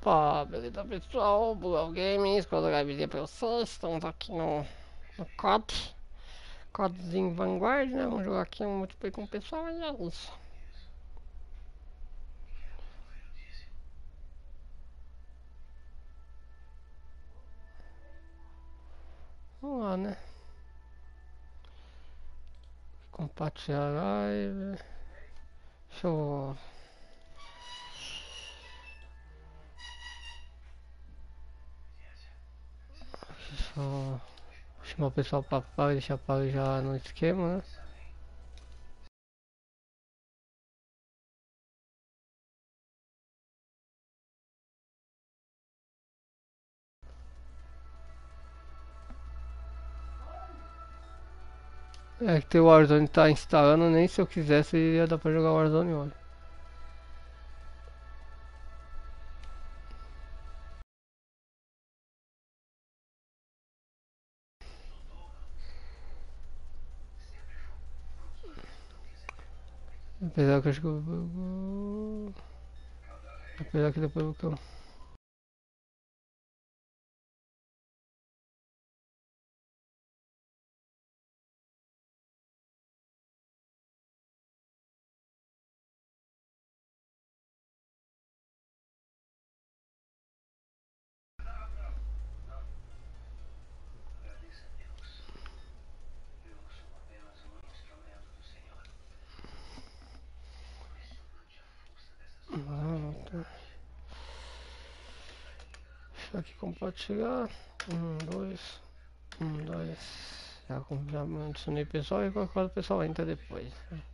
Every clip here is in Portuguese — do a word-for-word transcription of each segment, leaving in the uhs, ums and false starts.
Opa, beleza pessoal, Bugal Games, quando eu avisei pra vocês, estamos aqui no, no C O D, CODzinho Vanguard, né, vamos jogar aqui um multiplayer com o pessoal e é isso. Vamos lá, né, compartilhar a live, deixa eu... Deixa eu chamar o pessoal pra fora, deixar para já no esquema, né. É que o Warzone tá instalando, nem se eu quisesse ia dar pra jogar Warzone hoje. Apesar que eu acho que eu vou... Apesar que depois eu... Ah, tá. Deixa aqui compartilhar. Um, dois. Um, dois. Já, já adicionei o pessoal e qualquer coisa o pessoal entra depois.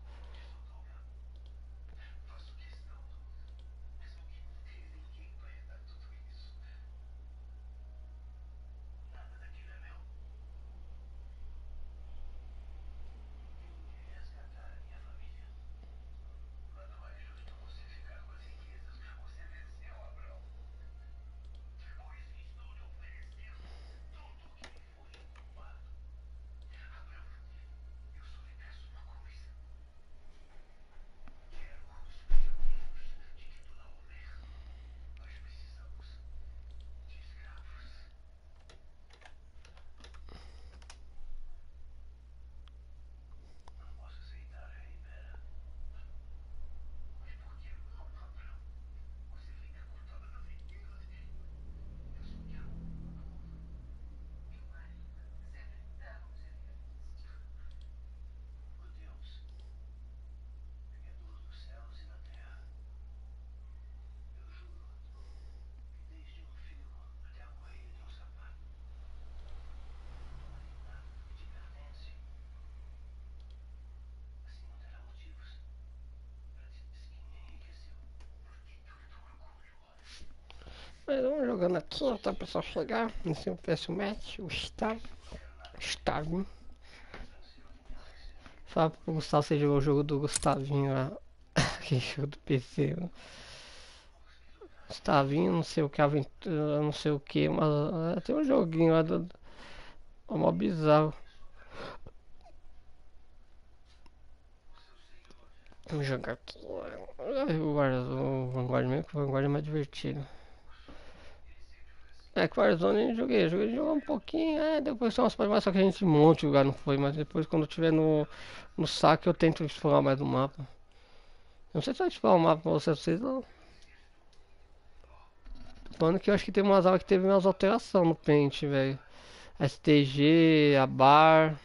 Mas vamos jogando aqui até o pessoal chegar. Nesse eu peço o match, o Gustavo. Gustavinho. Fala pro Gustavo você jogou o jogo do Gustavinho lá. Que jogo do P C. Né? Gustavinho, não sei o que, aventura, não sei o que, mas é, tem um joguinho lá do. É mó bizarro. Vamos jogar aqui. O Warzone, o Vanguard mesmo, que o Vanguard é mais divertido. É que o Warzone eu joguei, joguei joguei um pouquinho, é, depois são umas paradas, só que a gente monte jogar, não foi, mas depois quando eu tiver no, no saque eu tento explorar mais o mapa. Não sei se vai explorar o mapa pra vocês, vocês não. Falando que eu acho que teve umas aulas que teve umas alterações no Paint, velho. S T G, a bar.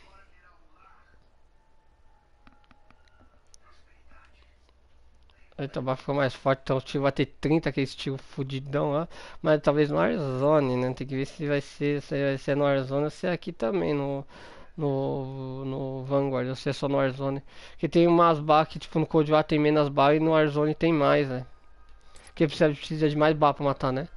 Eita, vai ficar mais forte, então o tiro vai ter trinta, aquele estilo fudidão lá. Mas talvez no Warzone, né? Tem que ver se vai ser, se vai ser no Warzone ou se é aqui também, no, no, no Vanguard, ou se é só no Warzone. Porque tem umas barras que, tipo, no Cold War tem menos barra e no Warzone tem mais, né? Porque precisa, precisa de mais barra pra matar, né?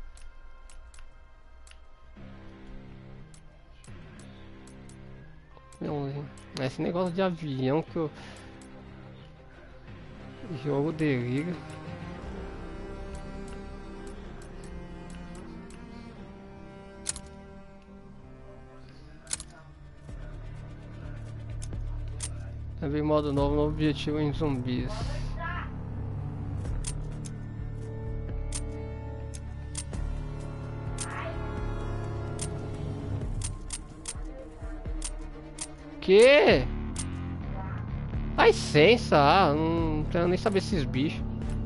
Não, esse negócio de avião que eu... Jogo delírio. Também modo novo, novo objetivo em zumbis. Que? Dá licença, ah, não quero nem saber esses bichos.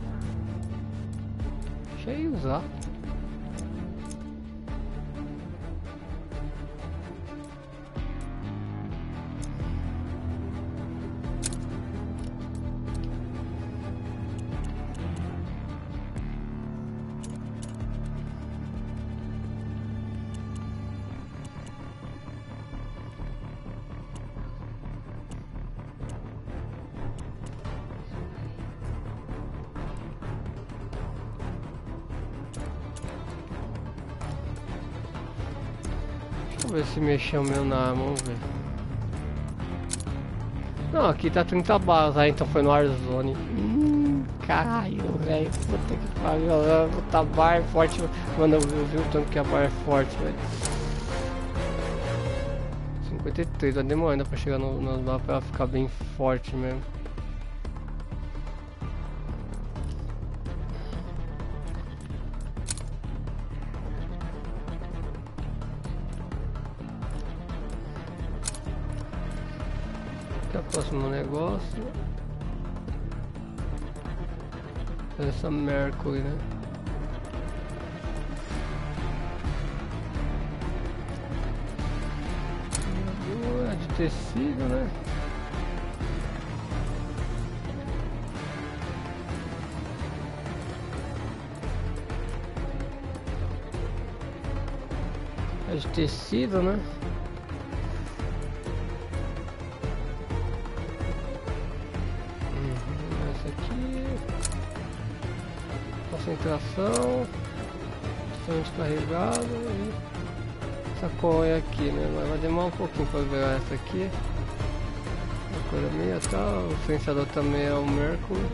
Deixa eu usar. Deixa eu ver se mexeu o meu na arma, vamos ver. Não, aqui tá trinta balas, ah, então foi no Warzone. Hum, caralho, velho, puta que pariu, tá bar forte, mano, eu vi o tanto que a bar é forte, velho. cinquenta e três, vai demorar ainda pra chegar no, no mapa pra ficar bem forte mesmo. Aqui é o próximo negócio. Essa Mercury, né? É de tecido, né? É de tecido, né? Uhum, essa aqui. Concentração. Som descarregado e essa coia aqui, né? Mas vai demorar um pouquinho para virar essa aqui. A coisa minha tá. O silenciador também é o Mercury.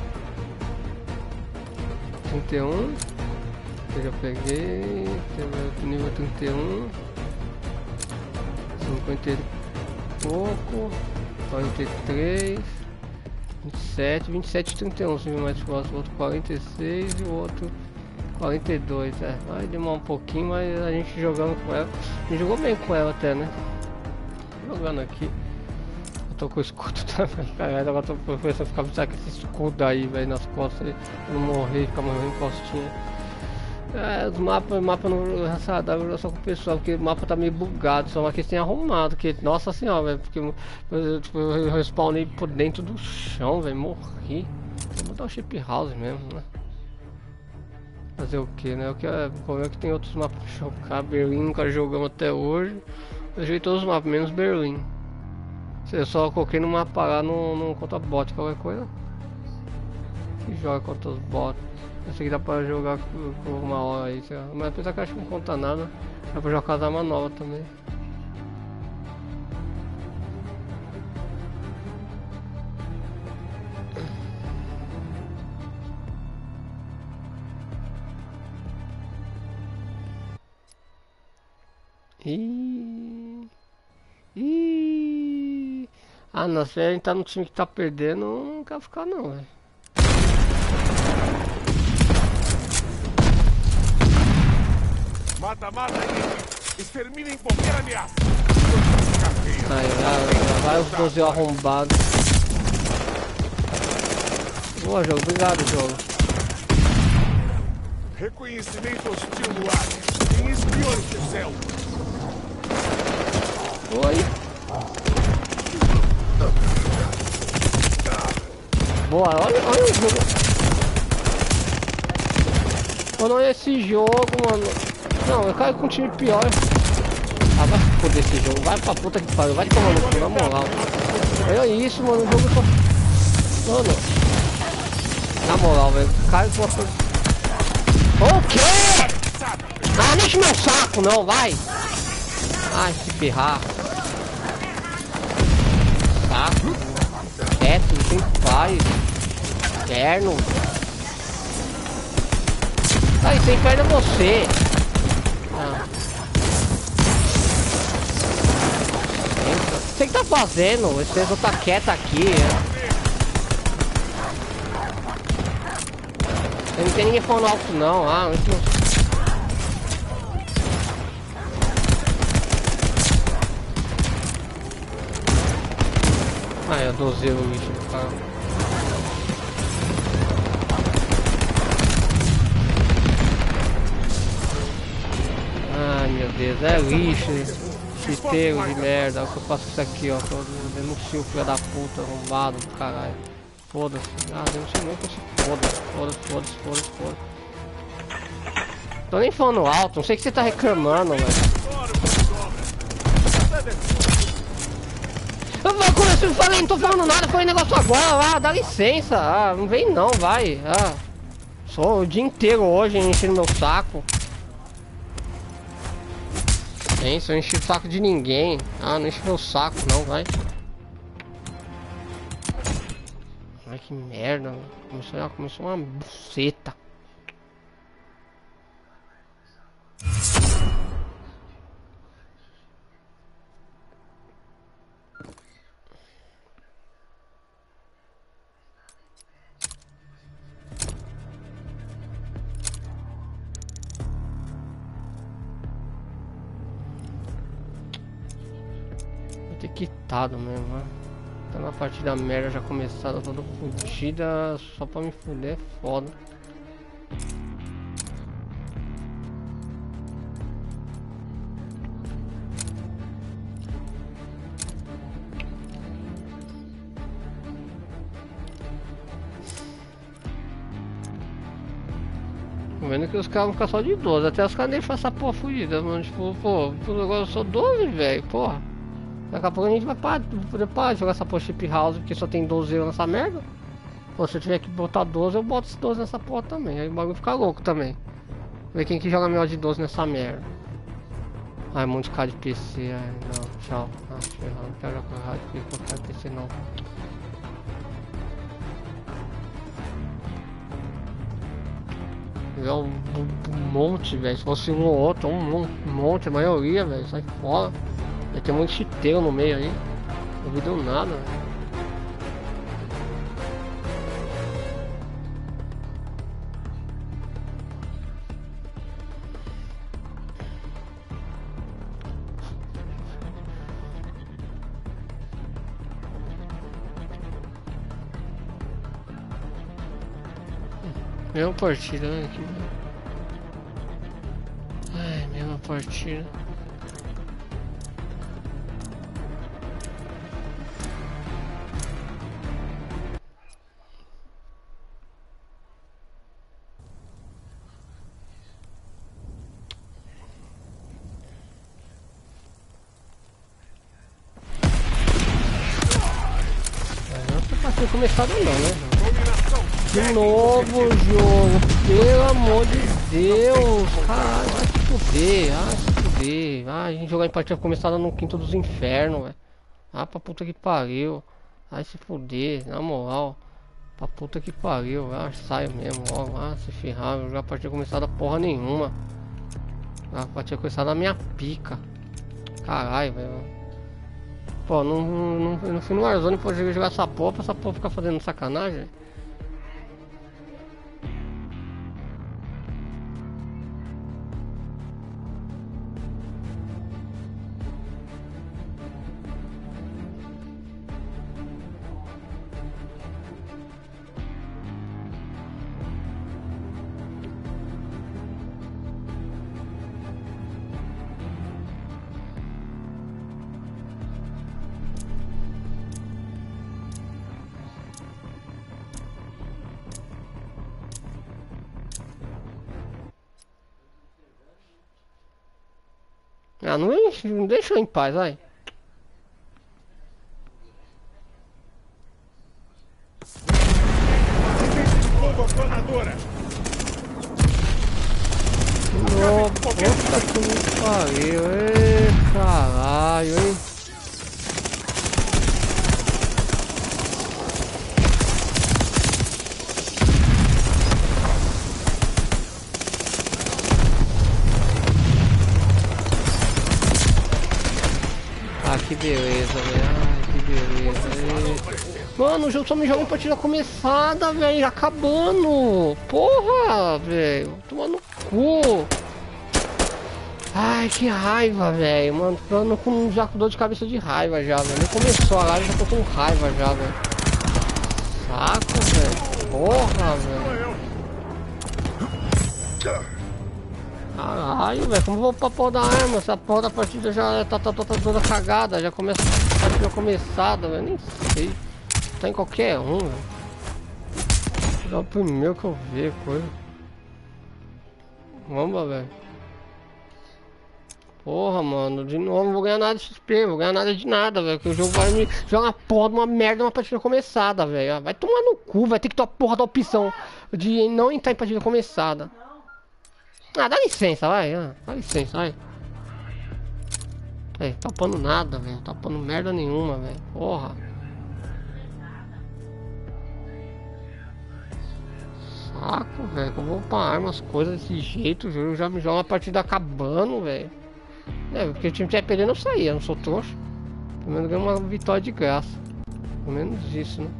trinta e um. Que eu já peguei. Nível trinta e um. cinquenta e pouco. quarenta e três. vinte e sete. vinte e sete e trinta e um. Se vir mais próximo, o outro quarenta e seis e o outro quarenta e dois, é, vai demorar um pouquinho, mas a gente jogando com ela, a gente jogou bem com ela até, né? Jogando aqui, eu tô com o escudo também, cara, agora tô começando a ficar precisando com esse escudo aí, velho, nas costas, eu não morrer, ficar morrendo em costinha. É, os mapas, mapa não raçadável só com o pessoal, porque o mapa tá meio bugado, só que eles têm arrumado, que, nossa senhora, velho, porque eu, tipo, eu respawnei por dentro do chão, velho, morri. Vou botar o chip house mesmo, né? Fazer o que, né? O que é, o problema é que tem outros mapas pra jogar. Berlim nunca jogamos até hoje. Eu joguei todos os mapas, menos Berlim. Eu só coloquei no mapa lá no, no contra bot, qualquer coisa. Que joga contra os bots. Esse aqui dá pra jogar por uma hora aí, sei lá. Mas apesar que eu acho que não conta nada. Dá pra jogar com as armas novas também. Ih, ih. Ah, não, se a gente tá no time que tá perdendo, não quer ficar não, velho. Mata, mata e exterminem qualquer ameaça. Aí, já, já vai os doze arrombados. Boa, jogo, obrigado, jogo. Reconhecimento hostil no ar. Tem espiões do céu. Oi. Boa, olha, olha o jogo. Mano, olha esse jogo, mano. Não, eu caio com um time pior. Ah, vai se foder esse jogo. Vai pra puta que pariu. Vai tomar no cu, na moral. Olha isso, mano. O jogo só... Mano. Na moral, velho. Caio com uma coisa... O quê? Ah, deixa meu saco, não. Vai. Ai, se ferrar. Saco. Quieto, tem paz. Inferno. Aí, sem inferno é você. Ah. Você que tá fazendo? Esse pessoal tá quieto aqui. Não tem ninguém falando alto não. Ah, isso não... Ah, é doze o lixo do carro. Ai meu Deus, é lixo. Chiteiro de merda, olha o que eu faço isso aqui, ó. Eu denuncio o filho da puta, arrombado do caralho. Foda-se. Ah, denuncio nem que eu se foda-se, foda-se, foda-se, foda-se, foda-se. Tô nem falando alto, não sei o que você tá reclamando, velho. Eu não falei, não tô falando nada, falei negócio agora, ah, dá licença, ah, não vem não, vai, ah. Só o dia inteiro hoje enchendo meu saco. Hein, se eu enchi o saco de ninguém. Ah, não enche meu saco não, vai. Ai, que merda, mano. Começou, começou uma buceta. Vou ter quitado mesmo, né? Tá na partida merda já começada toda fodida, só pra me fuder é foda. Tô vendo que os caras vão ficar só de doze, até os caras deixam essa porra fugida, mano. Tipo, pô, agora eu sou doze, velho, porra. Daqui a pouco a gente vai parar, poder parar de jogar essa porra chip house, porque só tem doze eu nessa merda. Pô, se eu tiver que botar doze, eu boto esses doze nessa porra também. Aí o bagulho fica louco também. Ver quem que joga melhor de doze nessa merda. Ai, muito cara de P C, ai, não, tchau. Ah, ferrado, não quero jogar com rádio, porque eu quero P C não. É um, um monte, velho. Se fosse um ou outro, um, um monte, a maioria, velho. Sai fora. Vai ter muito chiteiro no meio aí. Não vi deu nada, velho. Mesma partida, né? Aqui. Ai, mesma partida. Não tá começado não, né? De novo jogo, pelo amor de Deus, caralho, vai se fuder, vai se fuder, ah, a gente jogar em partida começada no quinto dos infernos, velho, ah, pra puta que pariu, vai se fuder, na moral, pra puta que pariu, ah, saio mesmo, ó, ah, se ferrar, jogar partida começada porra nenhuma, a partida começada na minha pica, caralho, velho, pô, não, não, não fui no Warzone pra jogar essa porra, pra essa porra ficar fazendo sacanagem. Ah, não, não deixa eu em paz, vai. Bomba planadora. Nossa, puta que me pariu, ei, caralho, hein. Ah, que beleza, velho. Ah, que beleza. E... Mano, o jogo só me joga em partida começada, velho. Acabando. Porra, velho. Toma no cu. Ai, que raiva, velho. Mano, tô andando com, já com dor de cabeça de raiva já, velho. Nem começou a live, já tô com raiva já, velho. Saco, velho. Porra, velho. Caralho, velho. Como eu vou pra porra da arma? Essa porra da partida já tá, tá, tá, tá toda cagada. Já começa a partida começada, velho. Nem sei. Tá em qualquer um, velho. É o primeiro que eu ver, coisa. Vamos, velho. Porra, mano, de novo não vou ganhar nada de X P, não vou ganhar nada de nada, velho. Que o jogo vai me jogar uma porra de uma merda uma partida começada, velho. Vai tomar no cu, vai ter que ter a porra da opção de não entrar em partida começada. Ah, dá licença, vai, ah, dá licença, vai. É, tapando nada, velho. Tapando merda nenhuma, velho. Porra. Saco, velho. Eu vou upar arma, as coisas desse jeito, eu já me joga uma partida acabando, velho. É, porque o time tiver perdendo eu saía, eu não sou trouxa. Pelo menos ganhei uma vitória de graça. Pelo menos isso, né?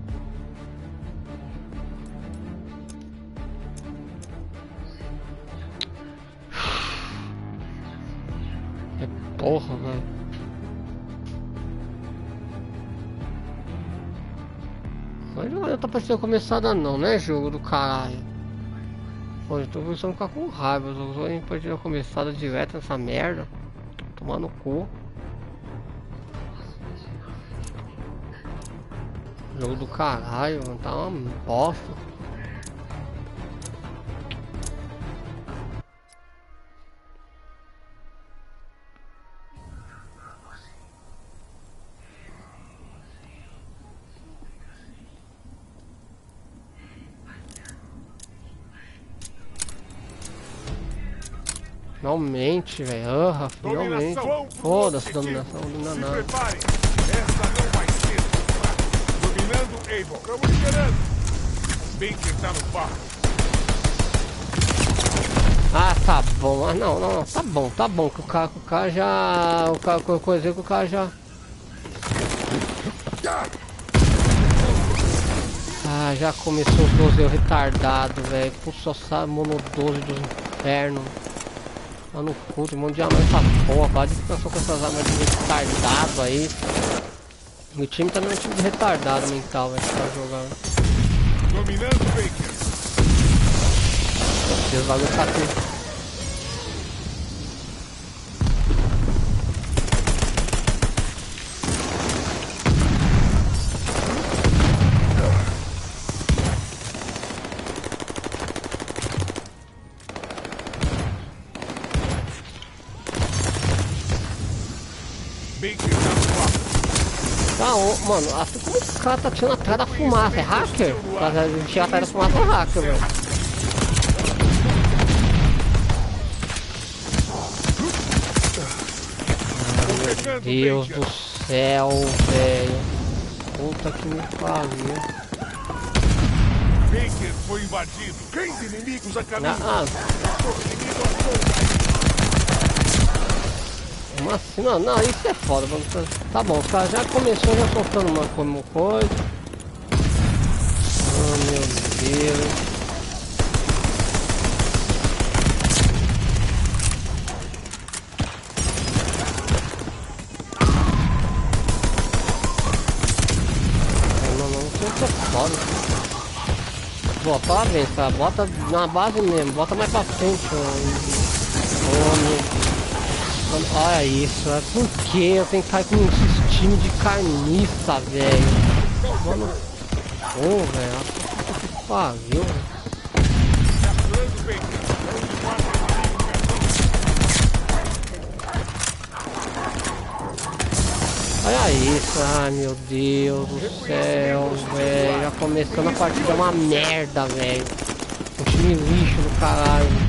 É porra, velho. Mas não é pra parecer começada não, né, jogo do caralho. Pô, eu tô começando a ficar com raiva. Eu tô em partida começada direto nessa merda. Tomar no cu. Jogo do caralho, mano. Tá uma bosta. Finalmente, velho. Ah, finalmente. Foda-se, dominação, não domina nada. Essa não vai ser. Dominando Avon. Estamos liberando. Bem que tá no barco. Ah, tá bom. Ah, não, não, não. Tá bom, tá bom. Que o cara, o cara já. O cara, coisa que o cara já. Ah, já começou os doze retardado, velho. Pulso só mono doze dos infernos. Tá no cu, tem um monte de arma nessa porra. Para de ficar só com essas armas de retardado aí. Meu time também é um time de retardado mental, vai ficar jogando. Dominando Baker. Deus vai gostar aqui. Ah, oh, mano, assim como esse cara tá tirando atrás da fumaça, é hacker? O cara tira atrás da fumaça é hacker, velho. Meu Deus do céu, velho. Puta que me pariu. Baker foi invadido. quinze inimigos a caminho. Ah, Mas assim, não, não, isso é foda, mano. Tá bom, os caras já começou já soltando uma como coisa. Oh meu Deus. Não, não, não sei o que é foda. Boa, parabéns, cara. Bota na base mesmo, bota mais pra frente. Oh meu Deus. Olha isso, é por que eu tenho que estar com esses times de carniça, velho? Mano, pô, velho, que pariu, velho. Olha isso, ai meu Deus do céu, velho. Já começando a partida é uma merda, velho. Um time lixo do caralho.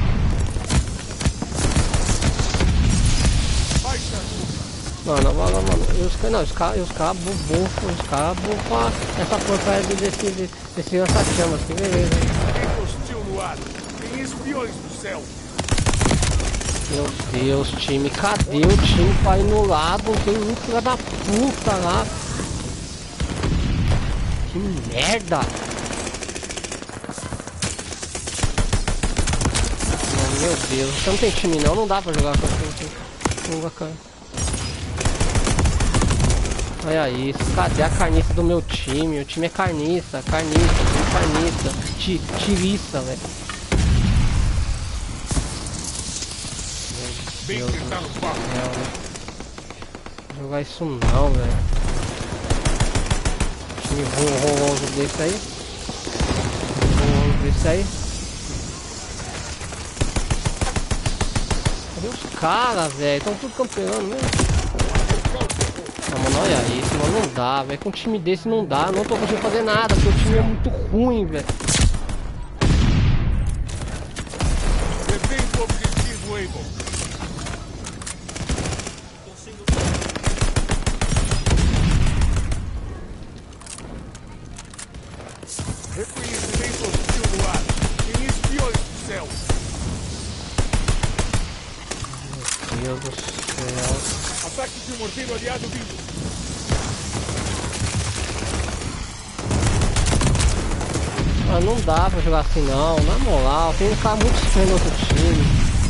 Mano, mano, mano, os caras, não, os caras, os caras bufam, os caras bufam essa porcaria desse, desse, desse lança-chamas, que beleza, hein? Tem hostil no ar, tem espiões no céu. Meu Deus, time, cadê o time pra ir no lado? Tem um filho da puta lá. Que merda! Meu Deus, você não tem time não, não dá pra jogar com assim. Não vai cair. Olha isso, cadê a carniça do meu time? O time é carniça, carniça, time carniça, ti, tiriça, velho. Meu Deus do céu, velho. Não jogar isso não, velho. Time horroroso desse aí. Horroroso desse aí. Cadê os caras, velho? Estão tudo campeando mesmo. Não, mano, olha isso, mano, não dá, velho. Com um time desse não dá, não tô conseguindo fazer nada, porque o time é muito ruim, velho. Defenda o objetivo, Able. Reconhecimento hostil no ar. Tem espiões do céu. Meu Deus do céu. Ataque de um morteiro aliado vindo. Ah, não dá pra jogar assim não, na moral, tem que ficar muito estranho no outro time.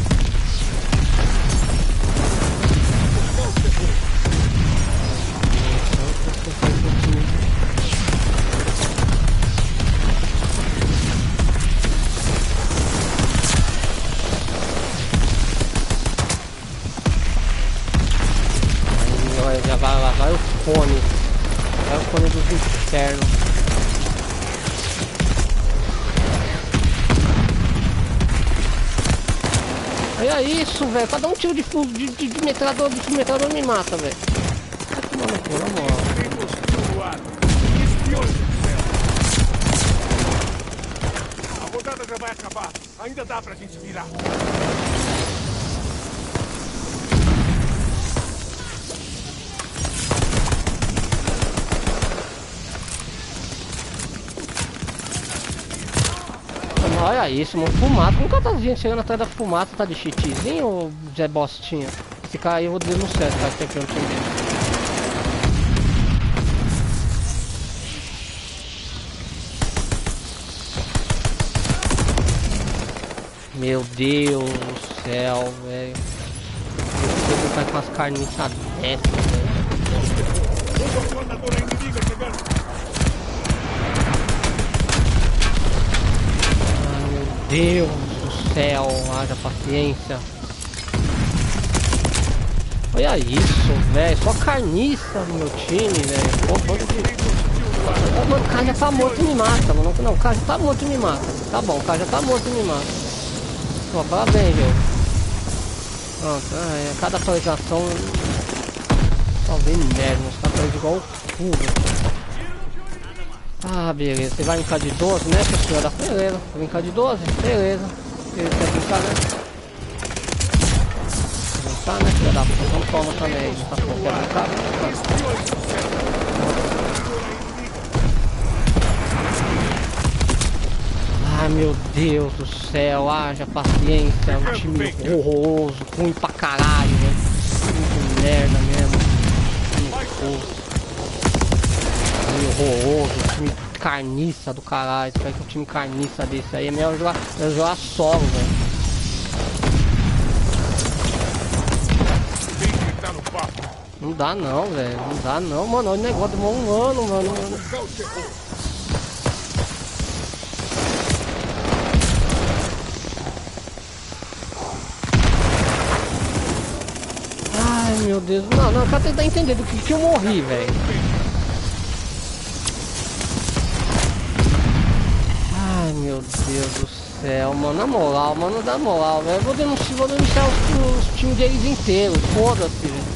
Aí, já vai lá, vai o fone. Vai o fone dos infernos. Olha isso, velho. Cada um tiro de fundo de, de, de metralhador, de metralhador me mata, velho. Vai tomar no cu, na moral. A rodada já vai acabar. Ainda dá pra gente virar. Olha isso, mano, fumaça. Como que tá gente chegando atrás da fumaça? Tá de cheatzinho ou Zé Bostinha? Se cair eu vou denunciar esse cara que tá aqui no time dele. Meu Deus do céu, velho. Você vai com as carniças dessas, velho. Deus do céu, haja paciência. Olha isso, velho. Só carniça no meu time, velho. Pô, bando de... Oh, mano, o cara já tá morto e me mata, mano. Não, o cara já tá morto e me mata. Tá bom, o cara já tá morto e me mata. Pô, parabéns, velho. Pronto, é, cada atualização. Talvez merda, os caras estão igual o cu, velho. Ah, beleza. Você vai brincar de doze, né, senhora? Beleza. Vai brincar de doze? Beleza. Ele quer brincar, né? Quer brincar, né, filha da puta? Então toma também. Tá bom, quer brincar? Ah, meu Deus do céu. Haja paciência. Um time horroroso. Ruim pra caralho, velho. Muito merda mesmo. Horroroso. Horroroso, time carniça do caralho. Se um time carniça desse aí é melhor jogar, melhor jogar solo, velho. Não dá não, velho. Não dá não, mano. O negócio demorou um ano, mano. Ai, meu Deus. Não, não, eu quero tentar entender do que, que eu morri, velho. Ai, meu Deus do céu, mano, na moral, mano, na moral, velho, eu vou denunciar, vou denunciar os, os times deles inteiros, foda-se, velho.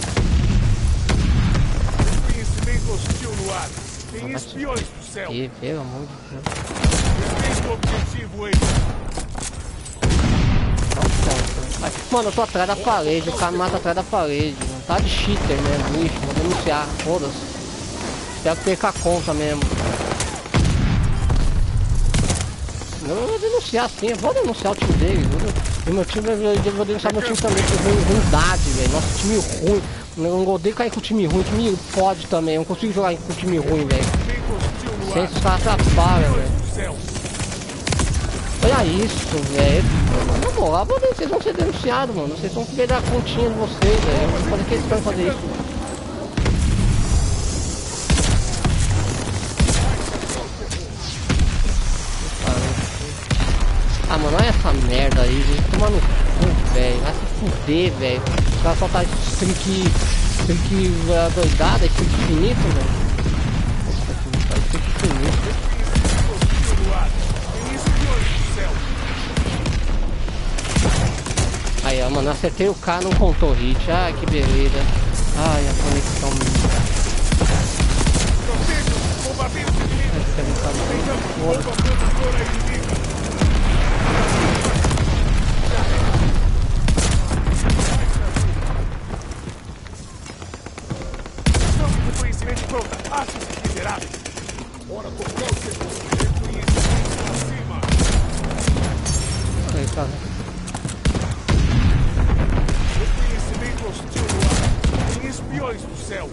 Conhecimento hostil no ar, tem espiões do céu. Que, pelo amor de Deus. Respeita o objetivo, aí. Mano, eu tô atrás da parede, o cara mata atrás da parede, mano, tá de cheater mesmo, lixo, vou denunciar, foda-se. Espero que perca a conta mesmo. Eu vou denunciar sim, eu vou denunciar o time dele. E meu time, eu vou denunciar meu time também, por ruindade, velho. Nosso time ruim. Eu não odeio cair com o time ruim, o time pode também. Eu não consigo jogar com o time ruim, velho. Sem esses caras atrapalham, velho. Olha isso, velho. Na moral, vocês vão ser denunciados, mano. Vocês vão perder a continha de vocês, velho. Eu vou fazer questão de fazer isso. Ah, mano, olha essa merda aí, velho. Toma no cu, velho. Vai se fuder, velho. Os caras soltaram esse streak. Streak doidada, streak infinito, velho. Nossa, que tá streak infinito. Aí, ó, mano, acertei o K, não contou hit. Ai, que beleza. Ai, a conexão. Reconhecimento pronta. Ache-se miserável. Bora tocar o segundo. Reconhecimento acima. Aí, cara. Reconhecimento hostil no ar. Tem espiões do céu.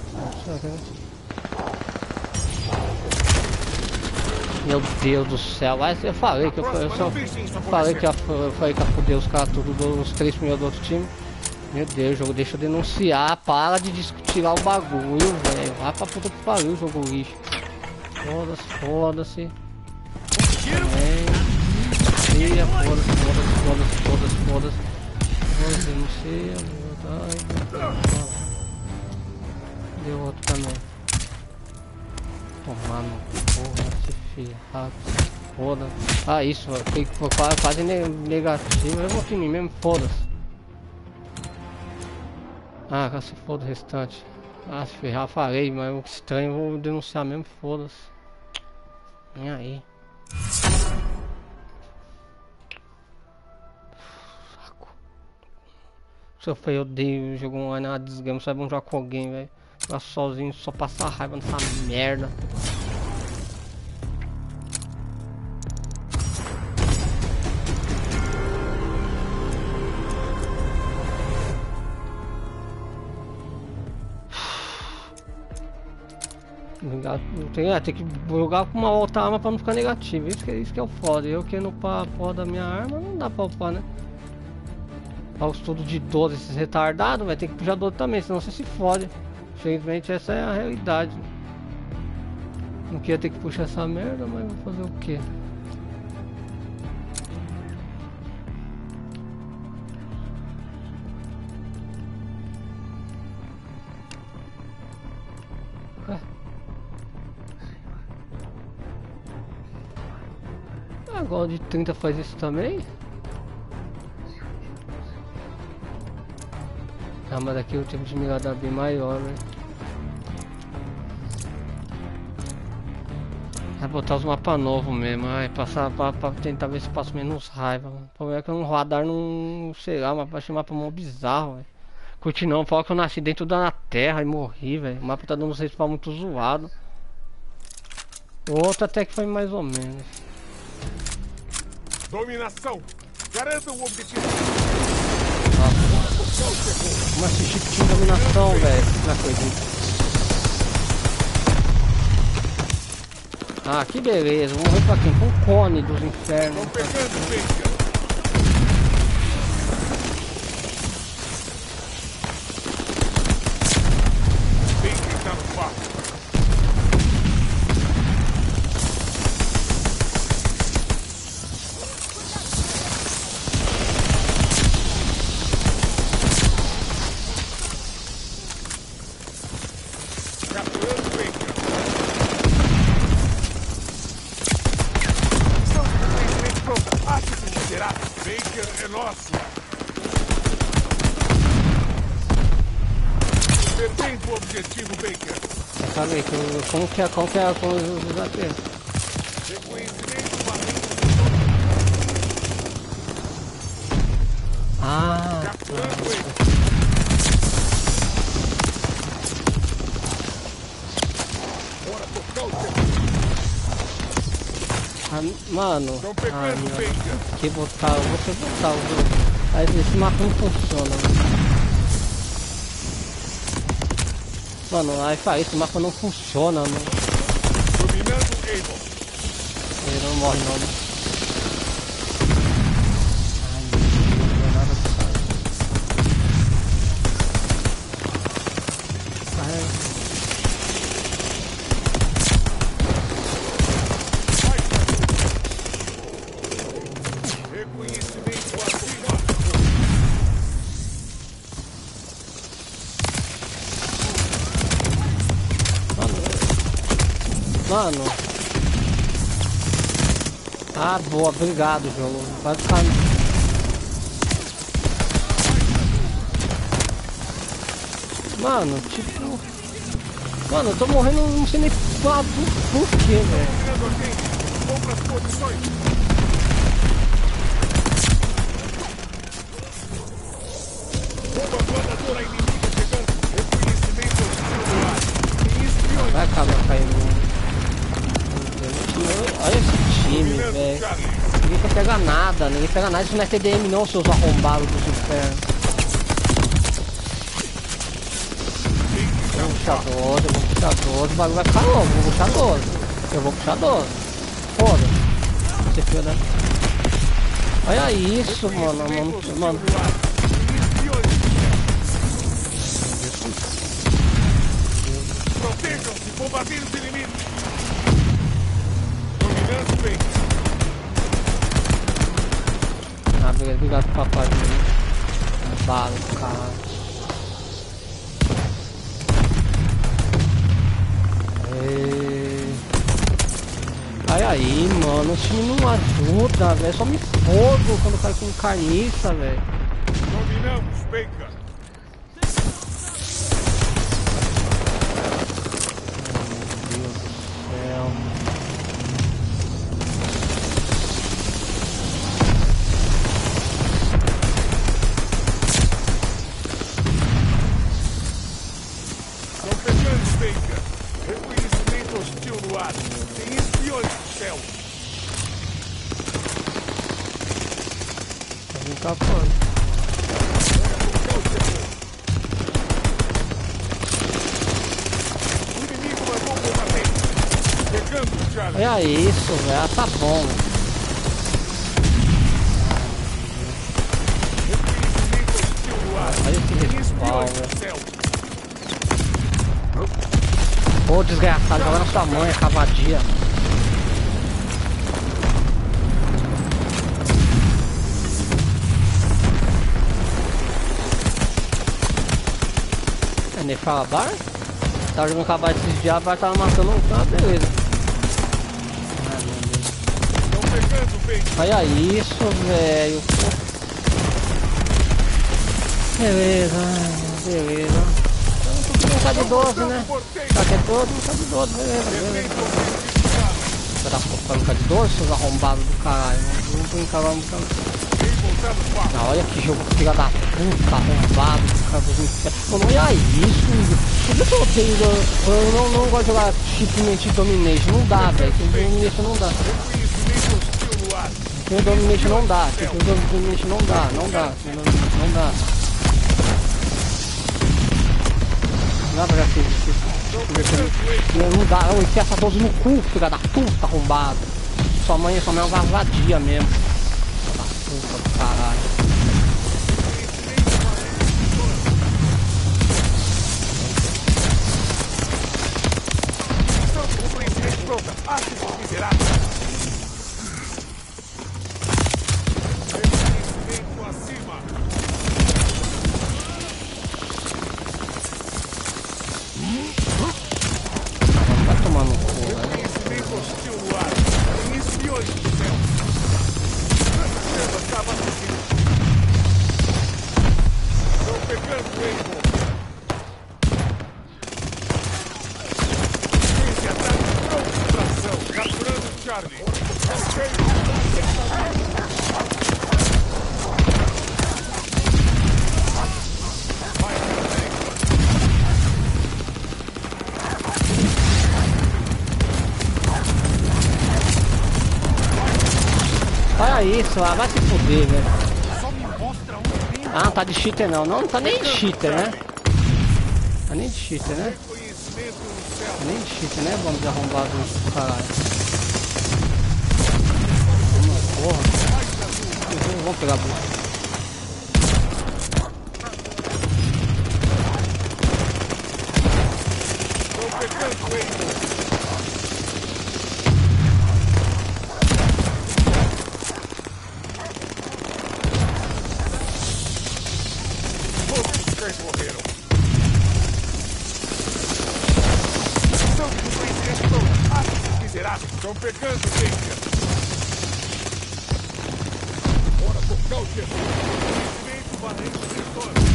Meu Deus do céu. Mas eu falei que eu, eu só falei que eu, eu falei que ia foder os caras tudo dos três primeiros do outro time. Meu Deus, jogo, deixa eu denunciar. Para de tirar o bagulho, velho. Vai pra puta que pariu, jogo lixo. Foda-se, foda-se. Denuncia, foda-se, foda-se, foda-se, foda-se, foda-se. Foda-se, denuncia. Deu outro também. Tomar no porra, se ferrar. Foda-se. Ah, isso, foi quase negativo. Eu vou aqui em mim mesmo, foda-se. Ah, se foda o restante. Ah, se ferrar, falei, mas o estranho, eu vou denunciar mesmo, foda-se. Vem aí. Saco. Se eu falei, eu odeio jogar online, uma desgrama, só é bom jogar com alguém, velho. Jogar sozinho, só passar raiva nessa merda. Tem, é, tem que jogar com uma outra arma pra não ficar negativo. Isso que, isso que é o foda. Eu que não upar a porra da minha arma, não dá pra upar, né? Olha os estudos de doze, esses retardados, vai ter que puxar doze também, senão você se fode. Infelizmente essa é a realidade. Não queria ter que puxar essa merda, mas vou fazer o quê? Agora de trinta faz isso também? Ah, mas daqui o tempo de mirada é bem maior, né? Vai botar os mapas novos mesmo, ai, passar pra, pra tentar ver se passo menos raiva. Mano. O problema é que no radar não, sei lá, mas achei o mapa mó bizarro, velho. Curti não, fala que eu nasci dentro da terra e morri, velho. O mapa tá dando um respawn muito zoado. O outro até que foi mais ou menos. Dominação! Garanta o objetivo! Nossa, como assistir que tinha dominação, velho? Não acredito. Ah, que beleza. Vamos morrer pra quem? Com o cone dos infernos. Estão pegando, Baker! Baker tá no quarto. É nosso! Perdendo o objetivo, Baker! Já falei que eu, como que é, qual que é a coisa dos desafios? Reconhecimento valendo. Ah! Capturando ele! Bora tocar o segundo! Ah, mano! Estão pegando, Ah, Baker! que botar, você botar o jogo. Aí esse mapa não funciona, mano. Mano, aí fala, esse mapa não funciona, mano. Dominando Able. Ele não morre não, né? Mano. Ah, boa, obrigado, jogo. Vai ficar. Mano, tipo. Mano, eu tô morrendo, não sei nem por, por quê, velho. Outras posições. Bomba voadora inimiga chegando. Reconhecimento hostil no ar. Tem espiões. Vai acabar caindo. Olha esse time, velho. Ninguém quer pegar nada, ninguém pega nada. Isso não é T D M não, seus arrombados dos infernos. Eu vou puxar doze, eu vou puxar doze, o bagulho vai ficar louco, eu vou puxar doze. Eu vou puxar doze. Foda. Você filho da... Olha isso, mano, mano, mano. Protejam-se, bombardeiem os inimigos. Dominando bem. Ah, beleza, obrigado papai. Bala, cara. Ai, aí, mano, o time não ajuda, velho. Só me fogo quando cai com carniça, velho. Dominamos, Baker. Meu Deus do céu. Estão pegando, Baker. Reconhecimento hostil no ar. Tem espiões no céu. Tá vindo capando. O inimigo mandou um bombardeio. Pegando, Charlie. Olha isso, velho. Ah, tá bom. Reconhecimento hostil no ar. Olha esse Tem respawn, espiões velho. no céu. Ô, desgraçado, jogando sua mãe, cavadia. É, nem fala bar? Tava jogando cavalo esses dias, vai tava matando um. Ah, beleza. Ah, meu Deus. Estão pegando, Baker. Olha isso, velho. Beleza, beleza. Então, tudo não tá de doze, né? Tá que é doze, não tá de doze, beleza, beleza. Você tá focando com a de doze, seus arrombados do caralho. Não brincar lá no canto. Ah, olha que jogo filha da puta, arrombado, cara dos infernos. Mano, olha isso, por que eu tenho. Eu não, não gosto de jogar simplesmente Domination, não dá, velho. Domination não dá. Tem Domination não dá, tem Domination não dá, não dá, não dá. Não dá pra já fiz isso. Não dá, eu enfio essa doze no cu, filha da puta, arrombado. Sua mãe, sua mãe é uma vadia mesmo. Filha da puta do caralho. Pronta, acho que miserável. Reconhecimento acima. Vai tomar no cu, velho. Reconhecimento hostil no ar. Tem espiões no céu. Reserva acaba assim. Estão pegando o erro. Esse ataque pronto pra ação. Capturando o Charlie. Olha isso, ah, vai se fuder, velho. Só me mostra um. Ah, não tá de cheater não. Não, não tá nem de cheater, né? Tá nem de cheater, né? Reconhecimento no céu. Tá nem de cheater, né? Vamos de arrombado do caralho. Porra. Vamos pegar a bola. Estão pegando o erro. Todos os três morreram. Missão de reconhecimento pronta. Acho miseráveis. Estão pegando, Danger. Bora tocar o terror. Infelizmente, valente vitória.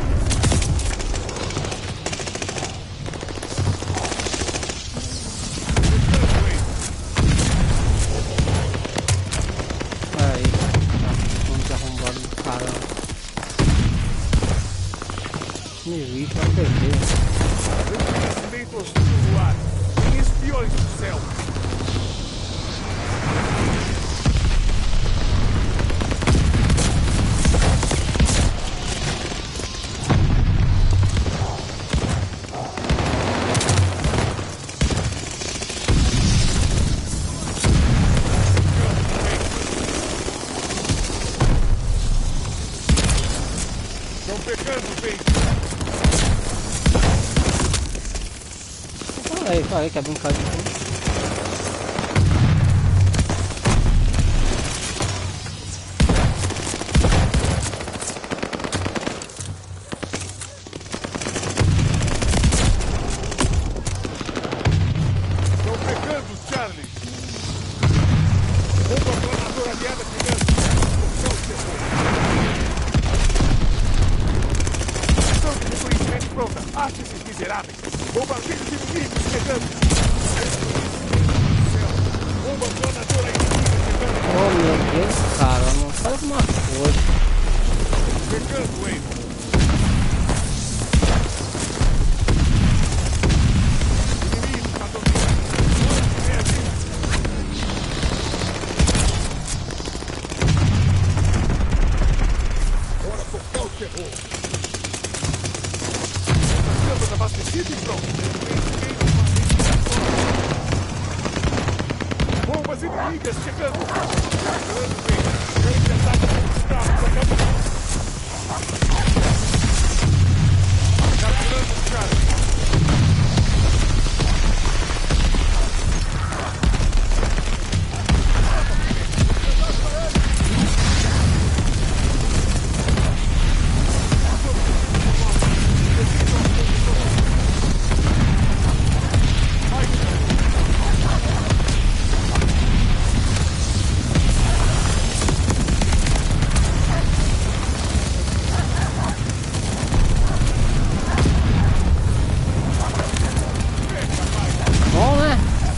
Aí, vamos arrombado do caramba. Me lixo, vai perder. Reconhecimento hostil no ar. Tem espiões no céu. Estão pegando, bem. Falei, falei que é brincadeira. Estão pegando, Charlie. Bomba planadora aliada chegando. Tocar o terror. Ação de reconhecimento pronta. Ache esses miseráveis. Bombardeiros inimigos chegando. Bomba planadora inimiga chegando. Oh meu Deus, cara, não faz alguma coisa. Pegando, Wayne. Inimigo está dominando. É assim. Bora tocar o terror. Estamos abastecidos e pronto. Bombas inimigas chegando. Chegando, bem. Grande ataque conquistado. Acabou. Capturando os caras. Bom, né?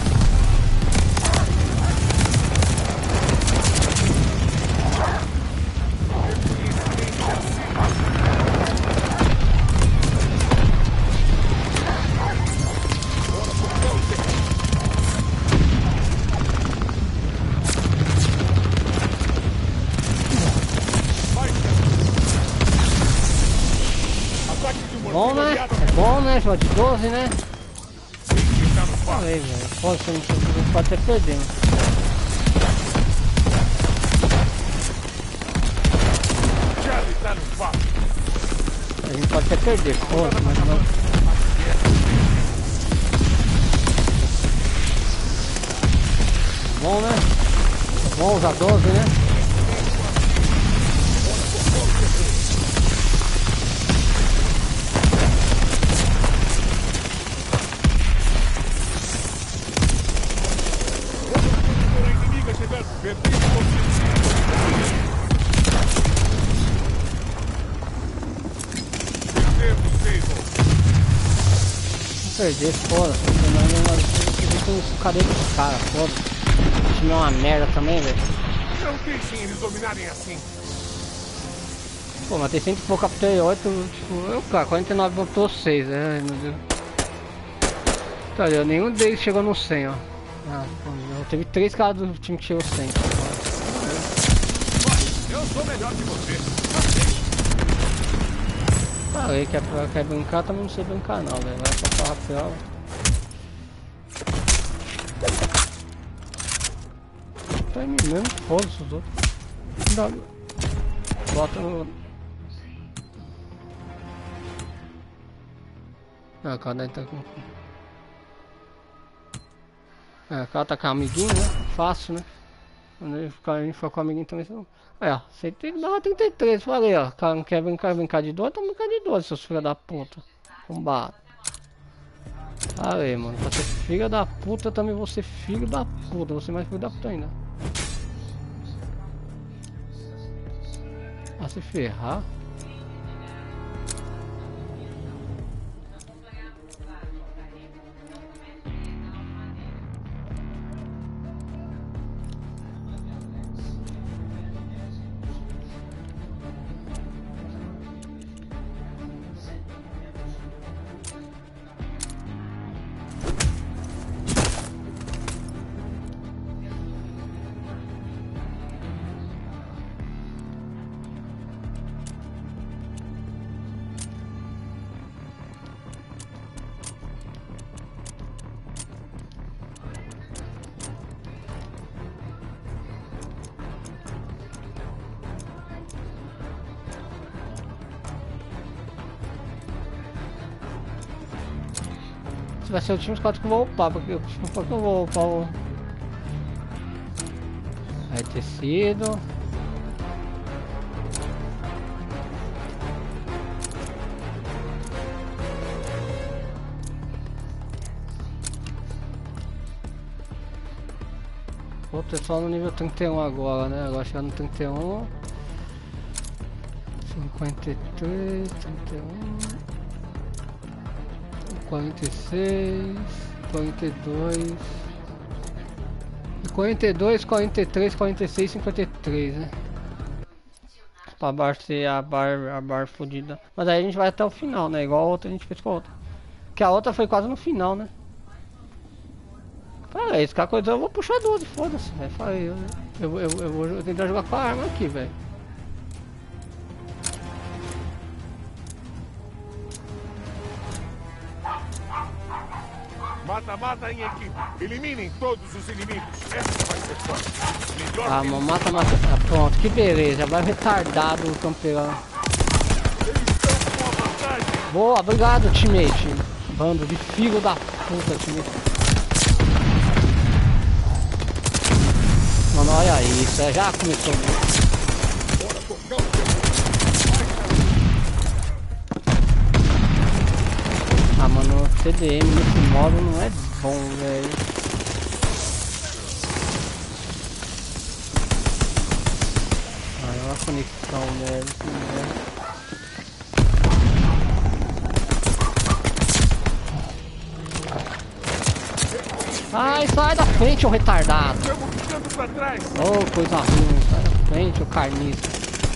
Ataque de Bom, morcego né? aliado. É bom, né? Jogo de doze, né? Está no papo. Falei, velho. Pode, você não pode até perder, né? Charlie está no papo. A gente pode até perder, pode, mas não. Bom, né? É bom usar doze, né? Bomba inimiga chegando. Perdendo o objetivo. Perdemos, Sable. Perder, foda. Você tem uns cadê dos caras, foda. O time é uma merda também, velho. Não deixem eles dominarem assim. Pô, mas tem cento e pouco, capturei oito, tipo, eu, cara, quarenta e nove botou seis, ai meu Deus. Tá ali, ó, nenhum deles chegou no cem, ó. Ah, pô, teve três caras do time que chegou cem. Eu sou melhor que você. Falei que é pra quer brincar, também não sei brincar não, velho. Vai passar a prova. Tá em mim mesmo, foda-se os outros. Dá... Bota no... Ah, o cara deve tá com... É, o cara tá com amiguinho, né? Fácil, né? Quando ele ficar, ele ficar com o amiguinho também, você não... Aí, ó, cento e trinta e três, falei, ó. O cara não quer brincar, brincar de doze, então brincar de doze, seus filhos da puta. Combate. Aí, mano, pra ser filha da puta, eu também vou ser filho da puta. Você mais filho da puta ainda. A se ferrar. Vai ser o time quatro que eu vou upar, porque o time quatro que eu vou upar o... Aí tecido. Outro é só no nível trinta e um agora, né? Agora chegar no trinta e um. cinquenta e três, trinta e um. quarenta e seis, quarenta e dois, quarenta e dois, quarenta e três, quarenta e seis, cinquenta e três, né? Pra abastecer a bar, a bar fodida. Mas aí a gente vai até o final, né? Igual a outra a gente fez com a outra. Que a outra foi quase no final, né? Falei, esse cara coisa eu vou puxar doze, foda-se, velho. Falei, eu, eu, eu, eu vou tentar jogar com a arma aqui, velho. Mata-mata em equipe. Eliminem todos os inimigos. Essa vai ser fácil. Melhor Ah, mano, mata, mata. Ah, pronto, que beleza. Vai retardado o campeão. Eles estão com a vantagem. Boa, obrigado, teammate. Bando de filho da puta, teammate. Mano, olha isso, é, já começou. Bora tocar o Ah, mano, C D M nesse modo não é bom, velho. Ah, é uma conexão, velho. Ai, sai da frente, ô retardado. Estamos ficando pra trás. Oh, coisa ruim, sai da frente, ô carniça.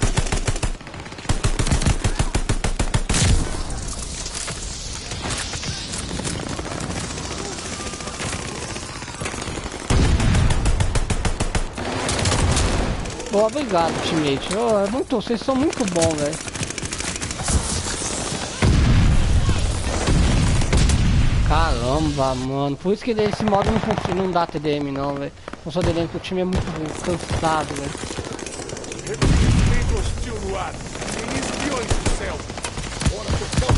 Oh, obrigado, teammate. Oh, é muito, vocês são muito bons, velho. Caramba, mano. Por isso que esse modo não funciona, não dá T D M não, velho. Não sou T D M porque o time é muito cansado, velho. Reconhecimento hostil no ar. Tem espiões no céu. Bora tocar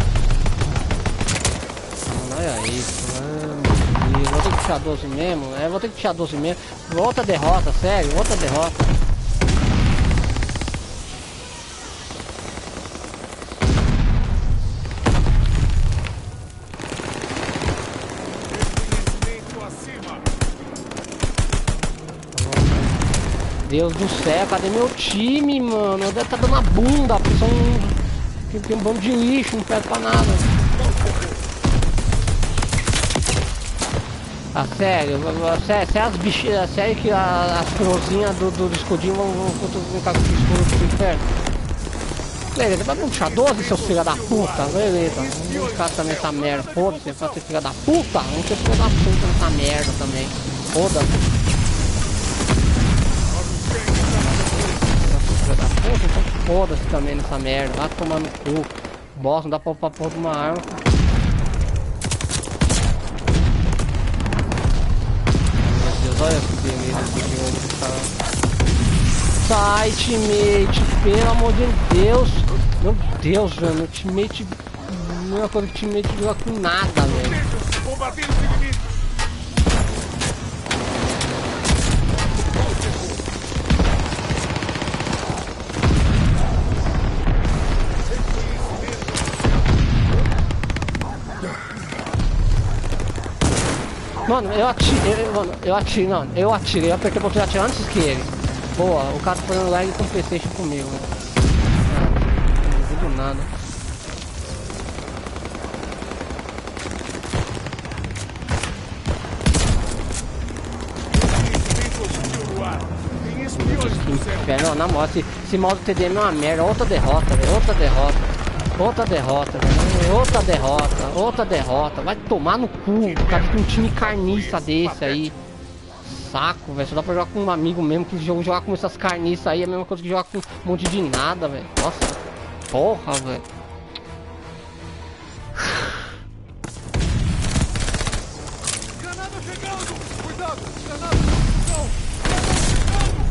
Mano, olha isso, mano. E vou ter que puxar doze mesmo. É, vou ter que puxar doze mesmo. Outra derrota, sério, outra derrota. Deus do céu, cadê meu time, mano? Deve tá dando a bunda, porque são um, tem um bando de lixo, não serve pra nada. Ah, sério, sério, sério as bichinhas, sério que a, as corozinhas do, do, do escudinho vão, vão, vão, vão ficar com o escudo do inferno. Beleza, vai puxar doze, seu filho da puta, beleza. Vamos ficar também essa merda, foda-se, vai ser filho da puta, vamos ser filho da puta nessa merda também, foda-se. Então foda-se também nessa merda, vai tomar no cu. Bosta, não dá pra upar porra de uma arma. Meu Deus, olha que beleza esse jogo, cara. Sai, teammate, pelo amor de Deus. Meu Deus, velho, meu teammate. Não é uma coisa que teammate joga com nada, velho. Combater os inimigos. Mano, eu atirei, mano, eu atirei, não, eu atirei, eu apertei o botão de atirar antes que ele. Boa, o cara tá fazendo lag com o PlayStation comigo, né? Ah, não duvido nada. Tem espiões no céu. Inferno, na moto, esse, esse modo T D M é uma merda, outra derrota, velho, outra derrota. Outra derrota, velho, outra derrota, outra derrota. Vai tomar no cu, cara, com um time carniça desse aí. Saco, velho, só dá pra jogar com um amigo mesmo, que jogo jogar com essas carniças aí é a mesma coisa que jogar com um monte de nada, velho. Nossa, porra, velho. Granada chegando! Cuidado! Granada! Não! Granada chegando!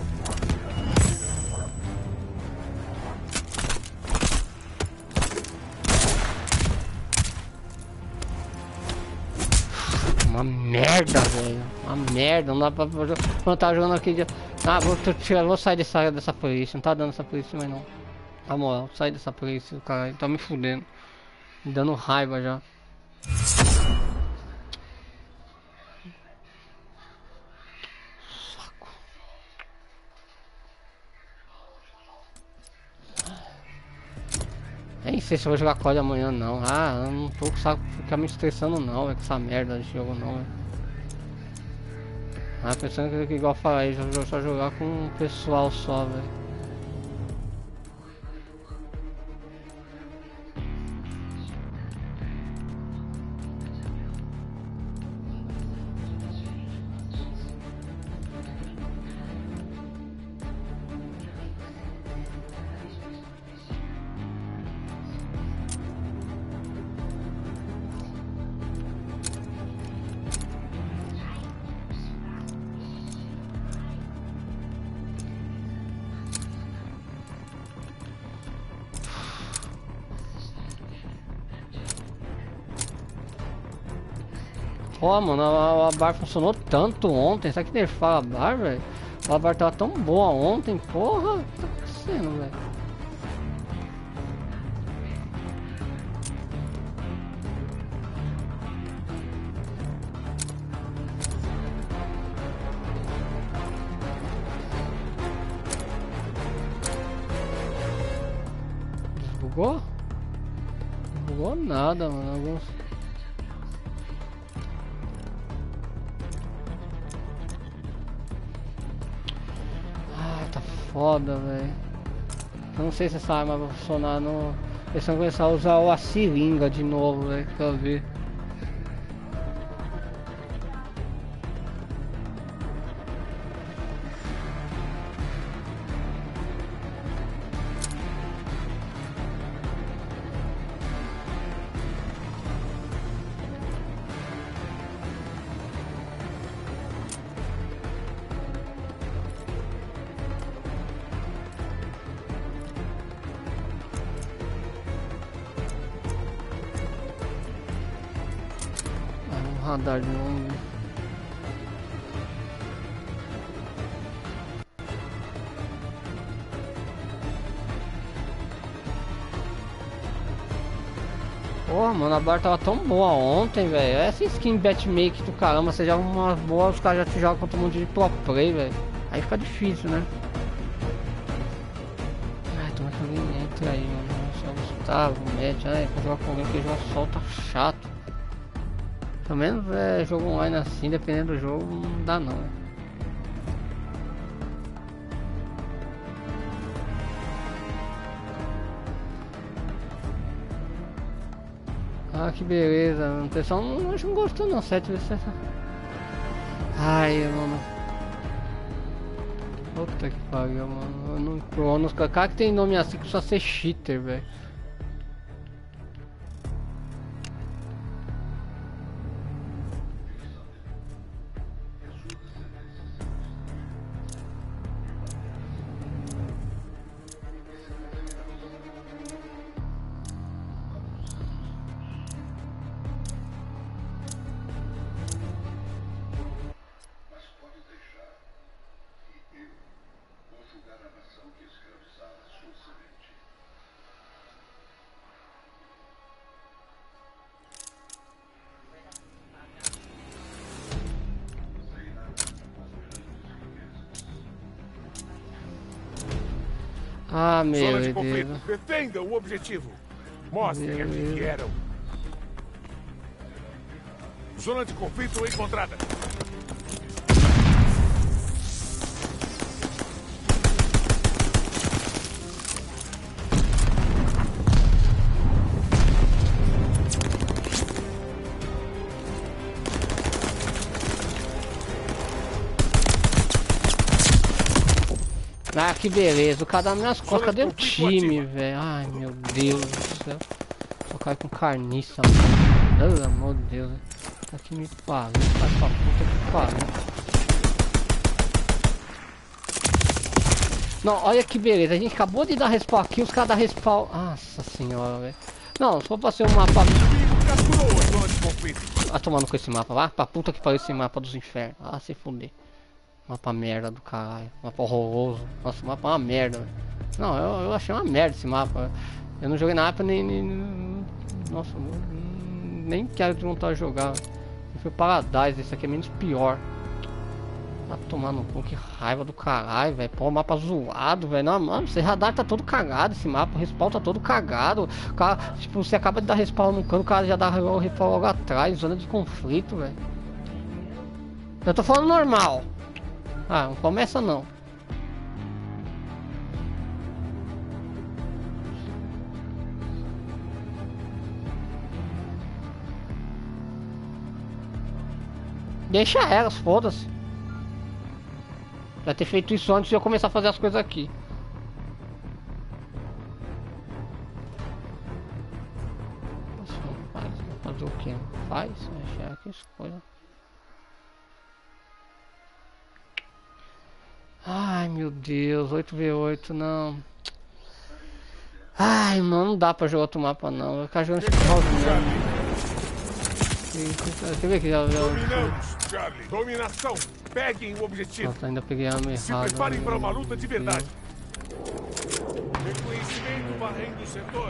Uma merda, velho. Uma merda, não dá pra... Quando eu tava jogando aqui... Ah, vou, tirar, vou sair dessa, dessa polícia, não tá dando essa polícia mais não. Na moral, sai dessa polícia, cara, tá me fudendo. Me dando raiva já. Saco. Nem sei se eu vou jogar C O D amanhã não. Ah, eu não tô com saco ficar me estressando não, véio, com essa merda de jogo não, véio. Ah, pensando que, que igual eu falei, eu vou só jogar com o pessoal só, velho. Pô, mano, a, a bar funcionou tanto ontem. Será que nerfaram a bar, velho? A bar tava tão boa ontem, porra. O que tá acontecendo, velho? Desbugou? Não bugou nada, mano. Alguns... Foda, velho. Eu não sei se essa arma vai funcionar no... Eles vão começar a usar a seringa de novo, velho, pra ver. Radar de novo. Porra, mano, a bar tava tão boa ontem, velho. Essa skin Batmake do caramba, você joga uma boa, os caras já te jogam contra um monte de pro play, velho. Aí fica difícil, né? Ai, toma que alguém entra aí, mano. Só Gustavo, mete, ai, pra jogar com alguém que joga sol tá chato. Pelo menos é jogo online assim, dependendo do jogo, não dá não. Ah, que beleza, o pessoal não, acho que não gostou não, sete vezes. Ai, mano. Puta que pariu, mano. Eu não, Cronos, cara que tem nome assim que só ser cheater, velho. Ah, meu Zona de Deus. conflito. Defenda o objetivo. Mostrem a quem vieram. Zona de conflito encontrada. Ah, que beleza. O cara dá nas minhas costas. Cadê o time, velho? Ai, meu Deus do céu. Só cai com carniça, mano. Pelo amor de Deus. Tá que me pariu. Vai pra puta que pariu. Não, olha que beleza. A gente acabou de dar respawn aqui. Os caras dão respawn. Nossa senhora, velho. Não, só pra ser um mapa. Ah, tomando com esse mapa. Vai pra puta que pariu esse mapa dos infernos. Ah, se fuder. Mapa merda do caralho, mapa horroroso. Nossa, o mapa é uma merda, véio. Não, eu, eu achei uma merda esse mapa. Eu não joguei na mapa nem, nem. Nossa, nem quero de vontade de jogar. Foi Paradise, esse aqui é menos pior. Tá tomando um pouco, que raiva do caralho, velho. Pô, o mapa zoado, velho. Não, mano, esse radar tá todo cagado, esse mapa, o respawn tá todo cagado. O cara, tipo, você acaba de dar respawn no cano, o cara já dá o respawn logo atrás, zona de conflito, velho. Eu tô falando normal. Ah, não começa não. Deixa elas, foda-se. Vai ter feito isso antes de eu começar a fazer as coisas aqui. Faz, fazer o que? Faz, mexer aqui, escolha. Ai, meu Deus, oito v oito, não. Ai, mano, não dá pra jogar outro mapa, não. Eu vou ficar jogando esse mouse mesmo. Quer ver que já... Dominamos, Charlie. Dominação. Peguem o objetivo. Nossa, ainda peguei a arma errada. Se preparem para uma luta de verdade. Reconhecimento varrendo o setor.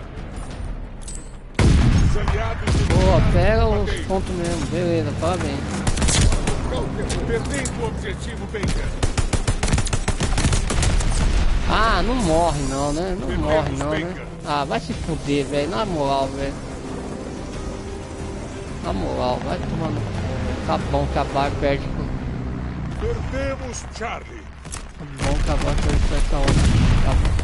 Os aliados... Boa, pega os pontos mesmo. Beleza, parabéns. Perdendo o objetivo, Baker. Ah, não morre não, né? Não morre não, né? Ah, vai se fuder, velho. Na moral, velho. Na moral, vai tomar no cu. Tá bom que a barra perde. Perdemos, Charlie. Tá bom que a barra perde essa onda. Tá bom.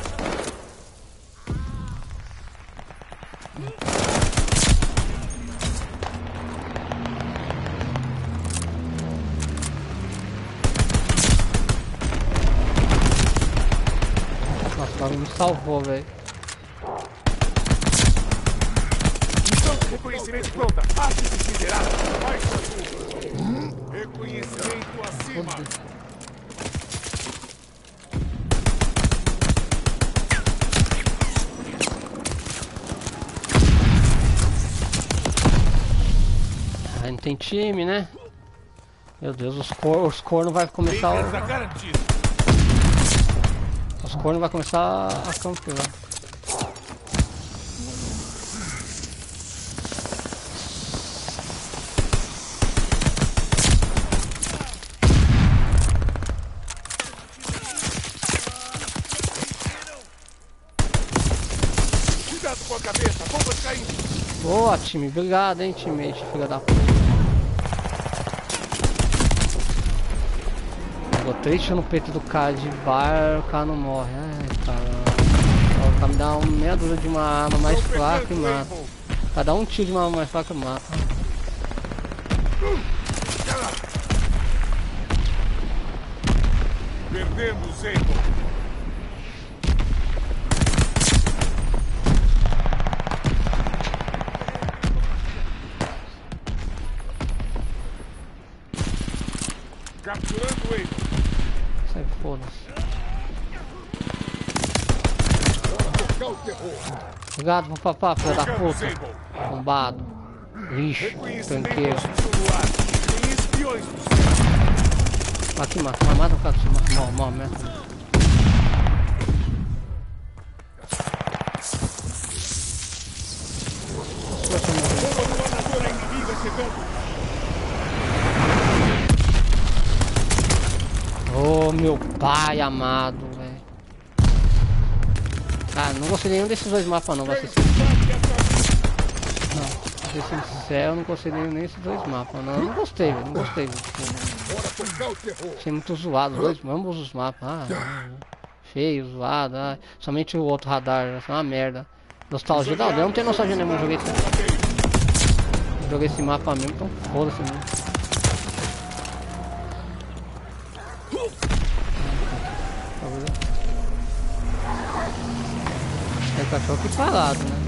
Nossa, me salvou, velho. Reconhecimento pronta. Acho considerado. Mais seguro. Reconhecimento acima. Aí não tem time, né? Meu Deus, os, cor os cornos vai começar a... Os cornos vai começar a campear. Cuidado com a cabeça, bombas caindo. Boa, time, obrigado, hein, teammate, filha da puta. Pegou três tiros no peito do cara de bar, o cara não morre. Ai, caramba. O cara me dá uma meia dúzia de uma arma mais fraca e mata. Cada um tiro de uma arma mais fraca e mata. Perdemos, Sable. Capturando ele. Sai, foda-se. Obrigado, vamos papá, filha da puta. Bombado. Lixo. Tranqueiro. Aqui, mata. Mata o cara de cima. Morre, morre, merda. Oh, meu pai amado, velho. Ah, não gostei nenhum desses dois mapas não, vai ser sincero. Não, pra ser sincero, eu não gostei nenhum desses dois mapas. Não, eu não gostei, velho. Não gostei, velho. Achei muito zoado, os dois, ambos os mapas. Ah, feio, zoado. Ah, somente o outro radar, é uma merda. Nostalgia, não, eu não tenho nostalgia nenhuma, eu joguei esse, eu joguei esse mapa mesmo, então foda-se mesmo. Tem cachorro aqui parado, né?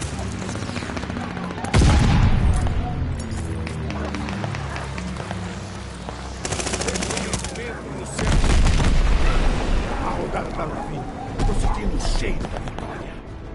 A rodada tá no fim. Tô sentindo o cheiro da vitória.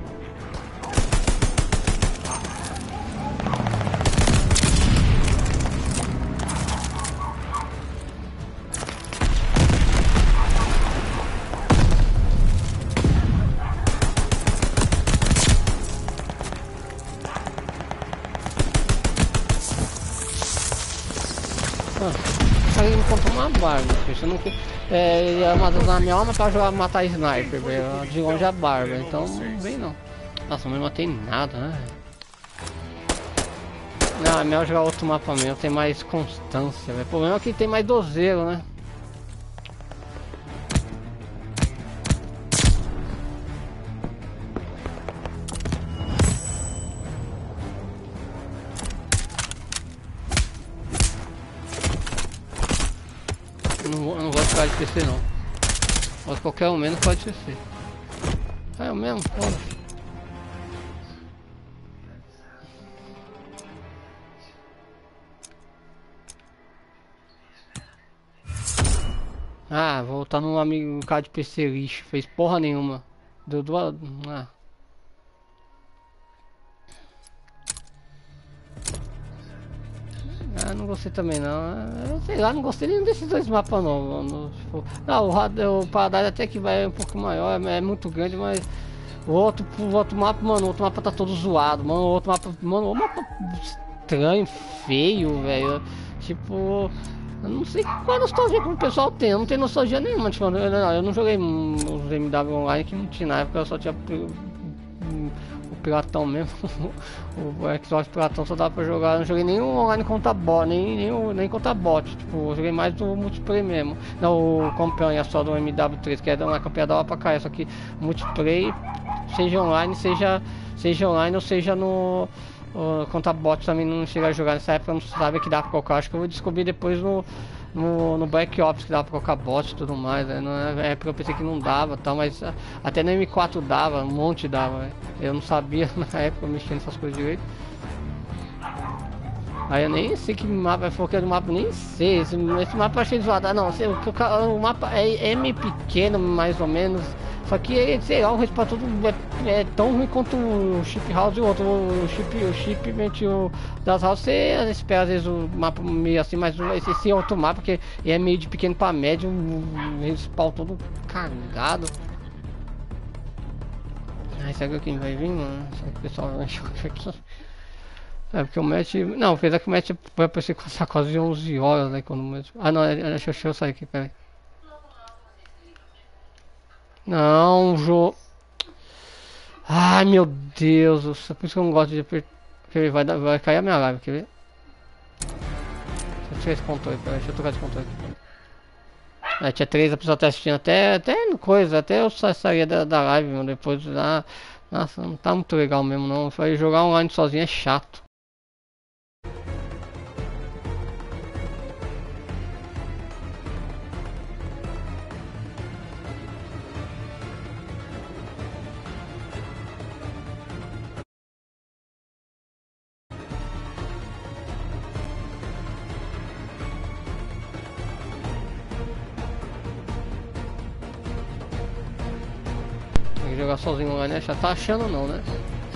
Ele me contou uma barba, bicho. Eu não que é, ele ia matar na minha alma pra jogar, matar sniper, velho. De longe a barba, então não vem não. Nossa, não matei nada, né? Não, é melhor jogar outro mapa mesmo, tem mais constância, velho. O problema é que tem mais dozeiro, né? Eu não, eu não gosto de ficar de P C não. Mas qualquer um menos pode ser. É o mesmo, foda. Ah, vou voltar num amigo, um cara de P C lixo, fez porra nenhuma. Deu duas. Ah. Ah, não gostei também não. Eu sei lá, não gostei nenhum desses dois mapas não. No, tipo, não, o, rad- o Paradise até que vai um pouco maior, é, é muito grande, mas o outro, o outro mapa, mano, o outro mapa tá todo zoado, mano. O outro mapa, mano, o mapa estranho, feio, velho. Tipo, eu não sei qual é a nostalgia que o pessoal tem, eu não tenho nostalgia nenhuma, tipo, eu, não, eu não joguei hum, os M W online que não tinha na época, eu só tinha hum, o Piratão mesmo. O Xbox Piratão só dá pra jogar. Eu não joguei nenhum online contra bot, nem, nem, o- nem contra bot. Tipo, eu joguei mais do multiplayer mesmo. Não, o campanha só do M W três, que é uma campanha da hora pra caralho. Só que multiplayer, seja online, seja, seja online ou seja no. Uh, contra bot também não chega a jogar nessa época, não sabe que dá pra colocar. Acho que eu vou descobrir depois no, no, no Black Ops que dava pra colocar bot e tudo mais. Né? Na época eu pensei que não dava tal, mas uh, até no M quatro dava, um monte dava. Né? Eu não sabia na época mexendo nessas coisas direito. Aí eu nem sei que mapa, falou que era do mapa, nem sei. Esse, esse mapa eu achei zoado. Ah, não, sei, o, o, o mapa é, é meio pequeno, mais ou menos. Só que, sei lá, o respawn todo é, é tão ruim quanto o chip house e o outro. O chip, o chip o, das houses, você espera às vezes o mapa meio assim, mas esse, esse outro mapa que é meio de pequeno pra médio, o respawn todo cagado. Ai, será que quem vai vir, mano? Será que o pessoal vai chocar aqui? É porque o match. Não, apesar que o match vai aparecer com essa quase de onze horas, né? Quando o match. Ah, não, é- é- deixa, eu- deixa eu sair aqui, peraí. Não, Jô. Ai, meu Deus, do céu, por isso que eu não gosto de apertar. Quer ver? Vai, dar- vai cair a minha live, quer ver? Deixa eu tirar esse controle, peraí, deixa eu trocar esse controle aqui. É, tinha três, a pessoa tá assistindo até, até no coisa, até eu sa- saía da, da live, mano, depois lá. Nossa, não tá muito legal mesmo, não. Foi jogar online sozinho é chato. Tem que jogar sozinho online é chato. Tá achando não, né?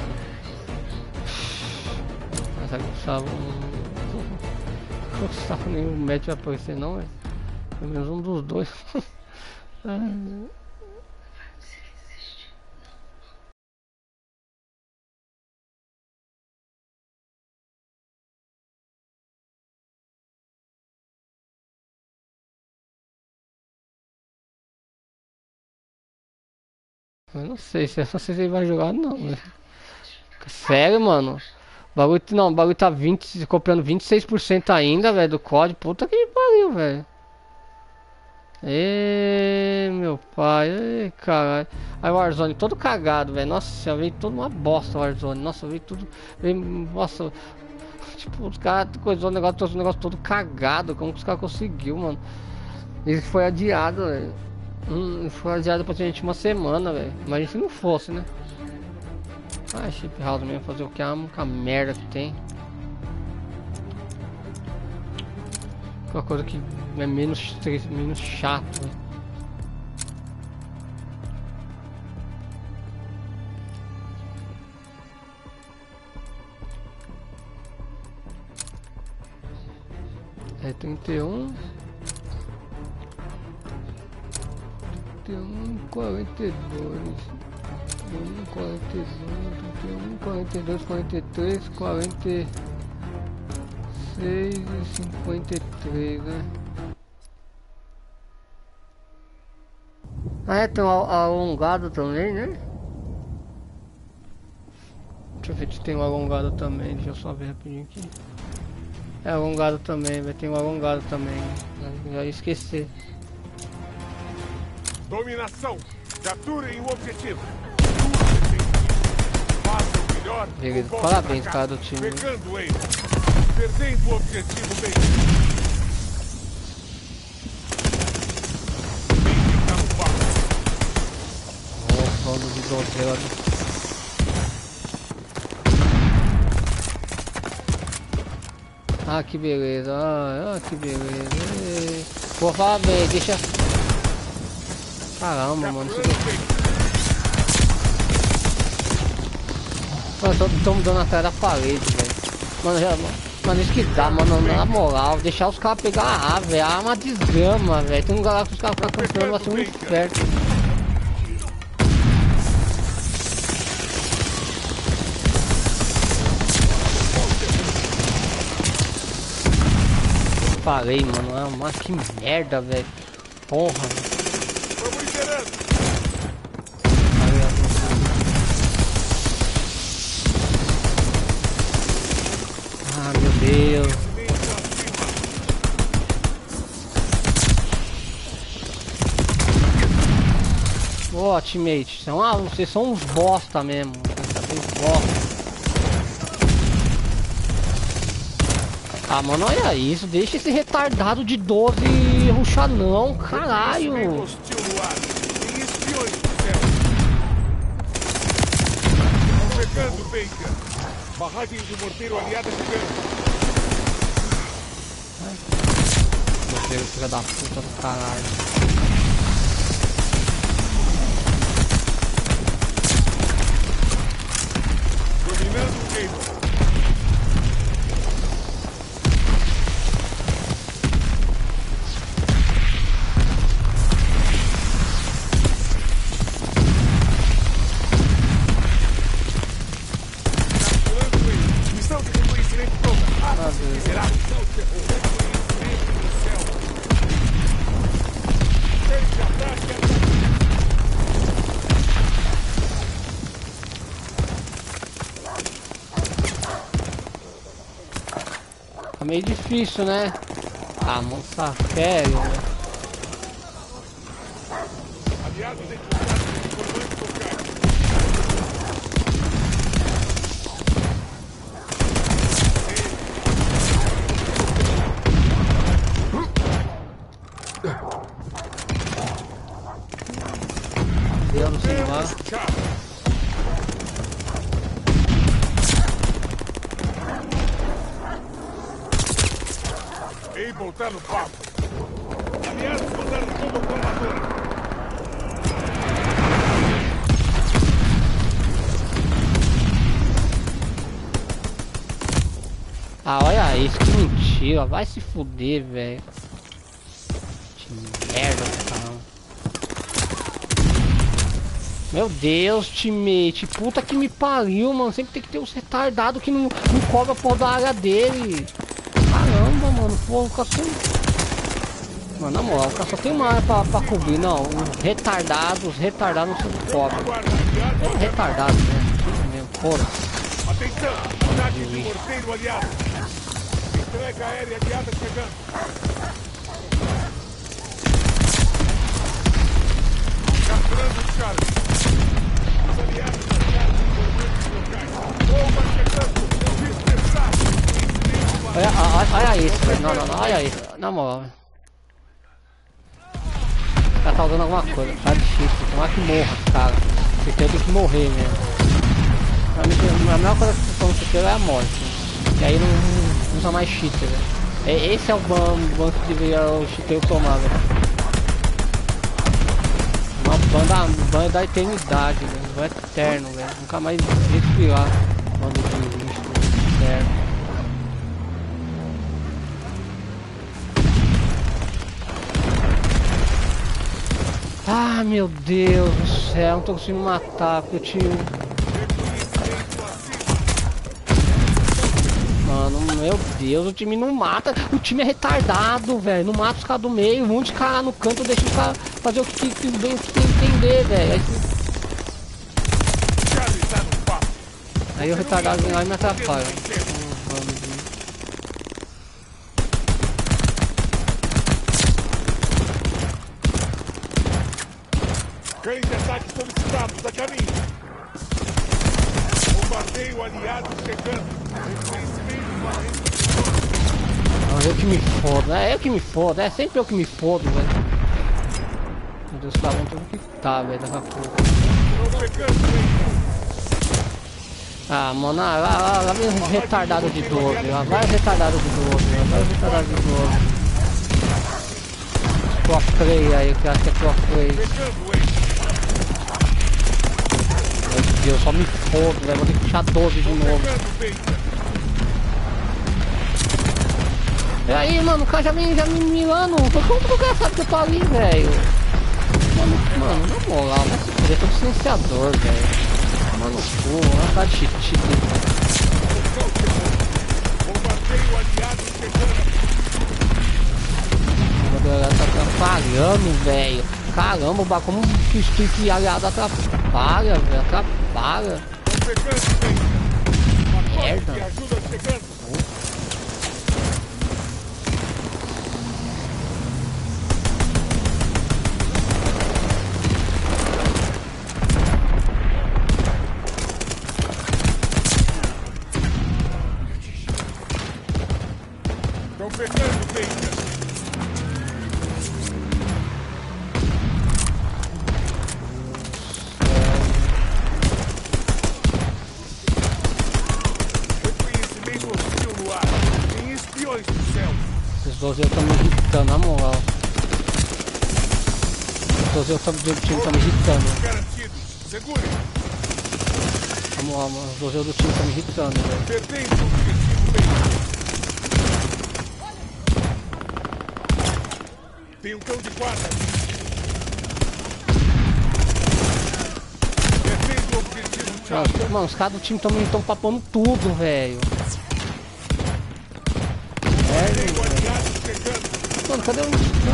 Mas aí o Gustavo. O Gustavo nem o médico vai aparecer não, é? Pelo menos um dos dois. Ah, Eu não sei se essa você vai jogar não, velho. Sério, mano? O bagulho, não, o bagulho tá vinte, comprando vinte e seis por cento ainda, velho, do código. Puta que pariu, velho. Ê, meu pai, ê, caralho. Aí o Warzone todo cagado, velho. Nossa senhora, veio tudo uma bosta o Warzone. Nossa, veio tudo. Veio, nossa, tipo, os caras coisou o negócio, trouxe o negócio todo cagado. Como que os caras conseguiu, mano? Ele foi adiado, velho. Hum, foi adiado praticamente uma semana, velho. Imagina se não fosse, né? Ah, Chip House mesmo, fazer o que? A única merda que tem. Uma coisa que é menos, menos chato, né? É trinta e um, trinta e um, quarenta e dois, trinta e um, quarenta e dois, trinta e um, quarenta e dois, quarenta e três, quarenta e seis e cinquenta e três, né? Ah, é, tem um alongado também, né? Deixa eu ver se tem um alongado também, deixa eu só ver rapidinho aqui. É alongado também, vai ter um alongado também. Já ia esquecer. Dominação! Capturem o objetivo! Faça o melhor! Beleza, parabéns, cara do time. Pegando ele! Perdendo o objetivo bem! Oh, vamos de doze. Ah, que beleza, ah, ah que beleza. Ei. Vou falar bem, deixa. Caramba, mano. Isso aqui... Mano, tô me dando atrás da parede, velho. Mano, já, mano, isso que dá, mano, na moral. Deixar os caras pegar a A, velho. A A é uma desgrama, velho. Tem um lugar lá que os caras ficam comprando, vai ser muito perto. Parei, mano, ah, mas que merda, velho. Porra. Vamos liderando. Ah, meu Deus. Ô, oh, teammate, são, ah, vocês são uns bosta mesmo. Vocês bosta. Ah, mano, olha isso. Deixa esse retardado de doze ruxar não, caralho. Chegando, Baker. Barragem de morteiro aliada chegando. Morteiro, filha da puta do caralho. Dominando o Able. Tá meio difícil, né? Ah, moça, sério, né? Deus, não sei lá. Able tá no papo. Aliados mandaram todo o comador. Ah, olha isso, que mentira. Vai se fuder, velho. Que merda, cara. Meu Deus, teammate. Puta que me pariu, mano. Sempre tem que ter uns retardados que não, não cobra a porra da área dele. Caramba, mano. Pô, fica assim. Mano, na moral, o cara só tem uma área pra, pra cobrir. Não, os retardados, os retardados não são pobres. É retardado mesmo, tudo mesmo, porra. Atenção! Ataque de morteiro aliado! Entrega aérea aliada chegando! Capturando os caras! Os aliados aliados informantes locais! Bomba chegando! Dispersar! Olha, olha, olha isso, velho. Não, não, não, olha isso. Na moral. O cara tá usando alguma coisa, tá difícil. Tomara que morra, cara. Esse tem que morrer mesmo. Pra mim, a melhor coisa que você faz no é a morte. E aí não, não usa mais cheater, velho. É, esse é o banco que deveria o cheater tomar, velho. Uma banda, banda da eternidade, velho. Banda eterno, velho. Nunca mais respirar. Banda de lixo, eterno. Ah, meu Deus do céu, não tô conseguindo matar, porque eu tinha... Mano, meu Deus, o time não mata, o time é retardado, velho, não mata os caras do meio, um monte de cara no canto, deixa os caras fazer o que, que bem que tem que entender, velho. Aí, aí o retardado vem lá e me atrapalha. Cães de ataque solicitados a caminho. Bombardeio aliado chegando. Reconhecimento para eu que me fodo, é eu que me fodo, é sempre eu que me fodo, velho. Meu Deus, tá bom tudo que tá, velho, daqui a pouco. Ah, mano, lá, lá, lá vem os retardados de doze, lá vai os retardados de doze, lá vai os retardados de doze. Pro play aí, que acho que é pro play. Meu Deus, só me fodo, velho. Vou ter que puxar doze de novo. E aí, mano, o cara já vem já me mirando. Como que o cara sabe que eu tô ali, velho? Mano, mano, na moral, vai se poder, tô de silenciador, velho. Mano, pô, uma cara de cheat. Bombardeio aliado chegando. Tá atrapalhando, velho. Caramba, como que o stick aliado atrapalha, velho. Atrapalha. Merda. Estão fechando, Peita. Os doze estão me irritando, na moral. Os doze do time estão me irritando. Garantido. Segure. Na moral, os doze do time estão me irritando, velho. Perdendo o objetivo bem. Tem um cão de guarda. Perdendo o objetivo. Mano, mano, os caras do time estão papando tudo, velho. Mano, cadê o...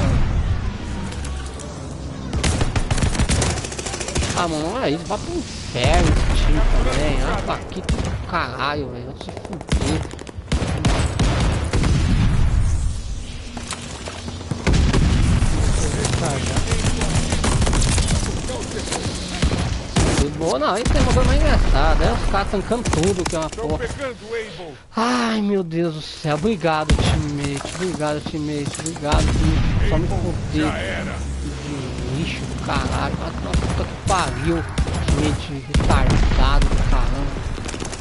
Ah, mano, não é isso. Vai pro inferno esse time também. Ah, pra aqui do caralho, velho. Vai se fuder. Boa, não, esse é uma coisa mais engraçada. É os caras tancando tudo, que é uma porra. Ai, meu Deus do céu. Obrigado, teammate. Obrigado, teammate. Obrigado, teammate. Só me foder. De lixo do caralho. Nossa, puta que pariu. Teammate retardado do caramba.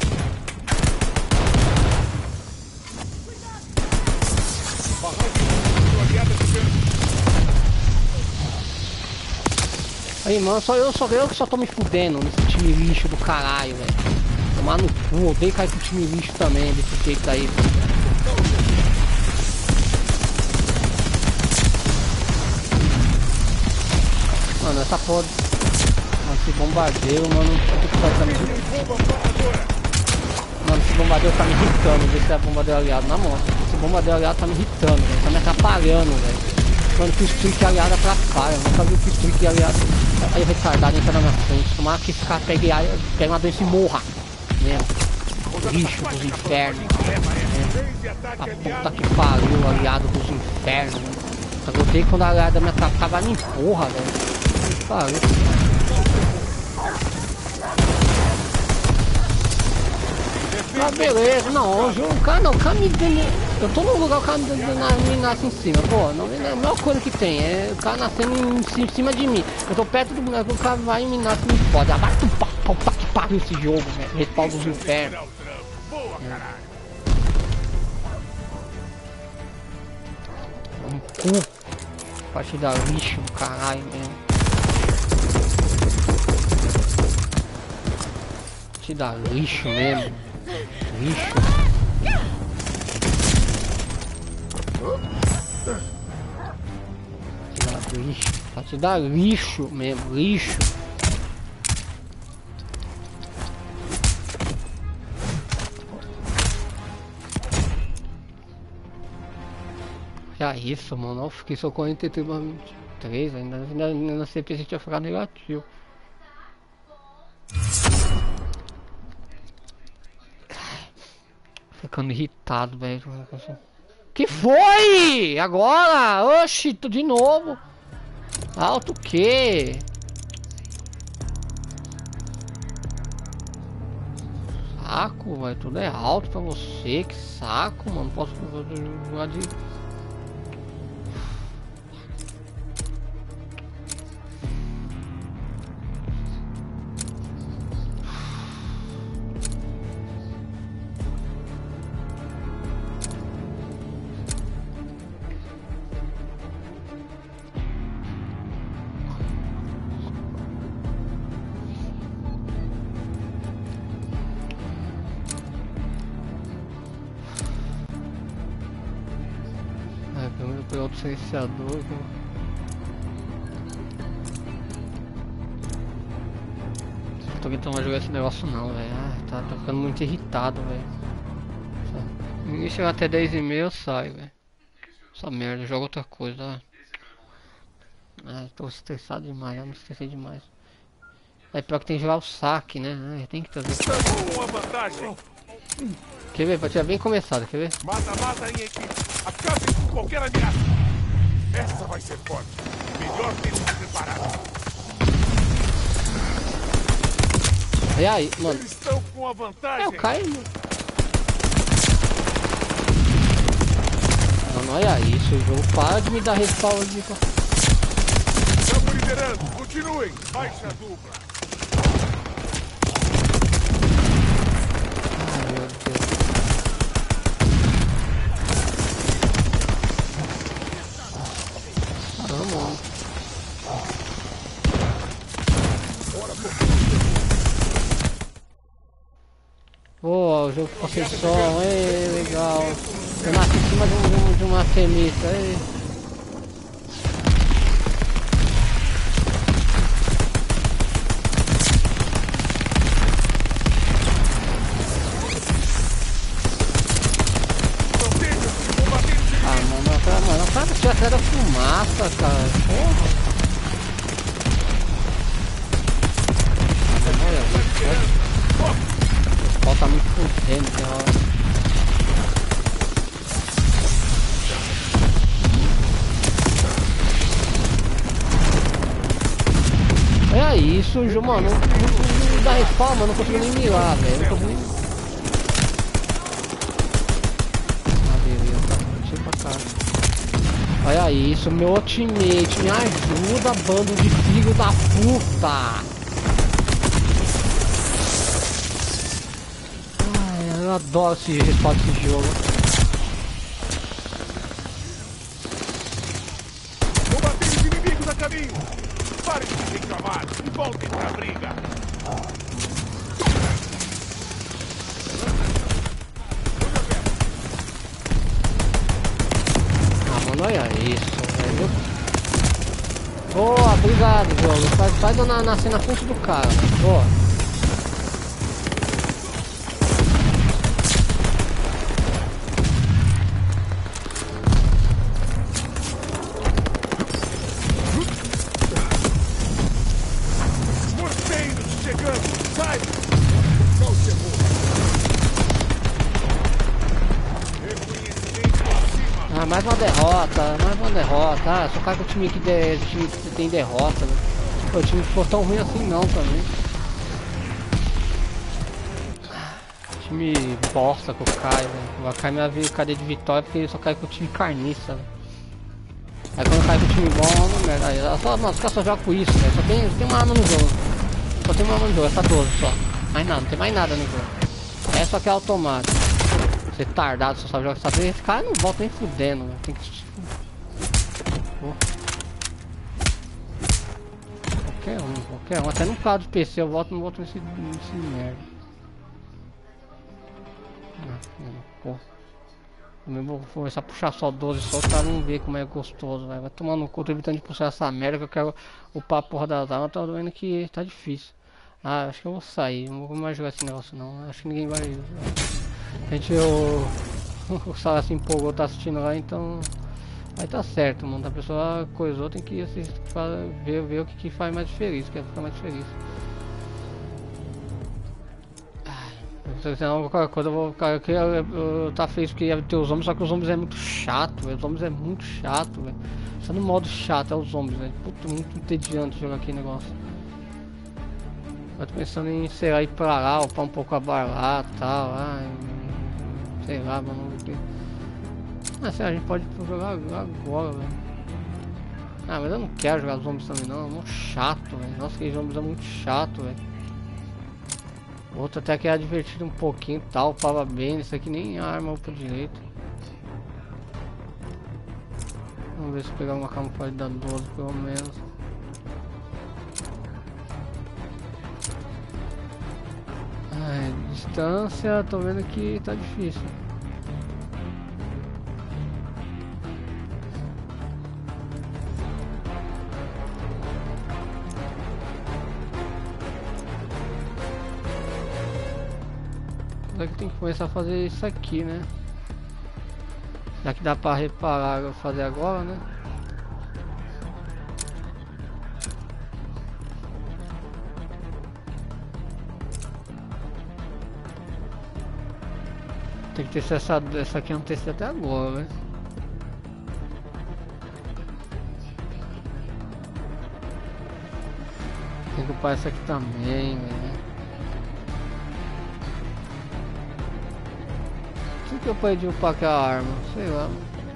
Aí, mano, só eu, só eu que só tô me fudendo nesse time lixo do caralho, velho. Tomar no cu, odeio cair com o time lixo também, desse jeito aí. Mano, essa porra... Mano, esse bombardeiro, mano, puta que pariu, tá me irritando. Mano, esse bombardeiro tá me irritando, ver se é bombardeiro aliado, na moto. Esse bombardeiro aliado tá me irritando, velho, tá me atrapalhando, velho. Mano, que o streak aliado atrapalha. Eu nunca vi que o streak aliado. Aí o retardado entra na minha frente. Tomara que esse cara pegue, pegue uma doença e morra. Mesmo. Lixo dos infernos. É. A puta que pariu, aliado dos infernos. Eu odeio quando a aliada me atrapalha, me empurra, velho. Que pariu. Ah, beleza, não, hoje o cara não, o cara me dando. Eu tô num lugar, o cara me, dando, me nasce em cima, pô, não é a melhor coisa que tem, é o cara nascendo em, em cima de mim. Eu tô perto do boneco, o cara vai e me nasce e me fode. Abaixo do pau, puta que pariu esse jogo, velho. Respaldo dos infernos. É. Um cu. Partida lixo do caralho mesmo. Partida lixo mesmo. Lixo. Partida lixo. Partida lixo mesmo. Lixo. Já isso, mano. Eu fiquei só quarenta e três, vinte e três ainda. Ainda, ainda na C P C tinha ficado negativo. Ficando irritado, velho. Que foi? Agora? Oxi, tô de novo. Alto o quê? Saco, velho. Tudo é alto pra você. Que saco, mano. Posso jogar de. Primeiro pegar outro silenciador. Não tô aguentando mais jogar esse negócio não, velho. Ah, tá, tá ficando muito irritado, velho. Ninguém chegar até dez e meia eu saio, velho. Essa merda, joga outra coisa. Ah, tô estressado demais, eu me estressei demais. É pior que tem que jogar o saque, né? Ah, tem que trazer. Uma vantagem. Quer ver? Partida bem começada, quer ver? Mata, mata em equipe. Acabe com qualquer ameaça. Essa vai ser forte. Melhor ter se preparado. E aí, mano? Eles estão com a vantagem. É, eu caio, mano. Mano, olha isso, o jogo para de me dar respawn de... Estamos liderando. Continuem. Baixa dupla. Ai, meu Deus. Vamos. Boa, o jogo com som, ei, legal. Eu nasci em cima de, um, de uma semita, ei. Ah, mano, cara, mano, o cara tinha até da fumaça, cara. Porra. Ah, olha, o pau tá muito fudendo, cara. É isso, Ju, mano. Não, não, não dá respawn, mano. Não consigo nem mirar, velho. Não consigo nem. Ah, beleza, tá. Deixa pra cá. Olha isso, meu ultimate. Me ajuda, bando de filho da puta. Ai, eu adoro esse respawn desse jogo. Combater os inimigos a caminho. Parem de reclamar e voltem pra briga. Ah, mano, olha isso, velho. Boa, obrigado, jogo. Faz, faz eu na, nascer na frente do cara. Boa. uma derrota, ah, só cara que o time que de, time que tem derrota, né? Pô, o time não ficou tão ruim assim não também. Time bosta que eu caio, velho. Vai cair minha vida, cadê de vitória porque ele só cai com o time carniça, velho. Aí quando cai com o time bom, não merda. Aí, só, mano, os caras só jogam com isso, velho. Só tem, tem uma arma no jogo. Só tem uma arma no jogo, essa doze só. Mais nada, não tem mais nada no jogo. Essa aqui é automática. Você tardado, você só joga essa vez. Esse cara não volta nem fudendo, velho. Tem que. Oh. Qualquer um, qualquer um. Até no caso do P C eu volto, não volto nesse, nesse merda. Pô. Eu vou começar a puxar só doze só, o cara não vê como é gostoso, véio. Vai tomar no cu, tô evitando de puxar essa merda que eu quero upar a porra das armas, tô vendo que tá difícil. Ah, acho que eu vou sair, não vou mais jogar esse negócio não, acho que ninguém vai... A gente, o... o Sala se empolgou, tá assistindo lá, então... Aí tá certo, mano, a pessoa coisou, tem que assistir, ver, ver o que, que faz mais feliz, quer ficar mais feliz. Senão qualquer coisa eu vou ficar aqui, eu, eu, eu tá feliz porque ia ter os zombies, só que os zombies é muito chato, véio. Os zombies é muito chato, velho. Só no modo chato é os zombies, velho. Puta, muito entediante jogar aquele negócio. Eu tô pensando em, sei lá, ir pra lá, upar um pouco a bar lá e tal, lá, sei lá, mano. Ah, sei lá, a gente pode jogar agora, velho. Ah, mas eu não quero jogar zombies também não, é muito chato, velho. Nossa, que zombies é muito chato, velho. Outro até que era divertido um pouquinho tal, upava bem, isso aqui nem arma upa direito. Vamos ver se pegar uma camuflagem da doze pelo menos. Ai, distância, tô vendo que tá difícil. Será que tem que começar a fazer isso aqui, né? Já que dá pra reparar, fazer agora, né? Tem que testar essa, essa aqui, eu não testei até agora, né? Tem que upar essa aqui também, velho. Por que eu perdi upar aquela arma? Sei lá.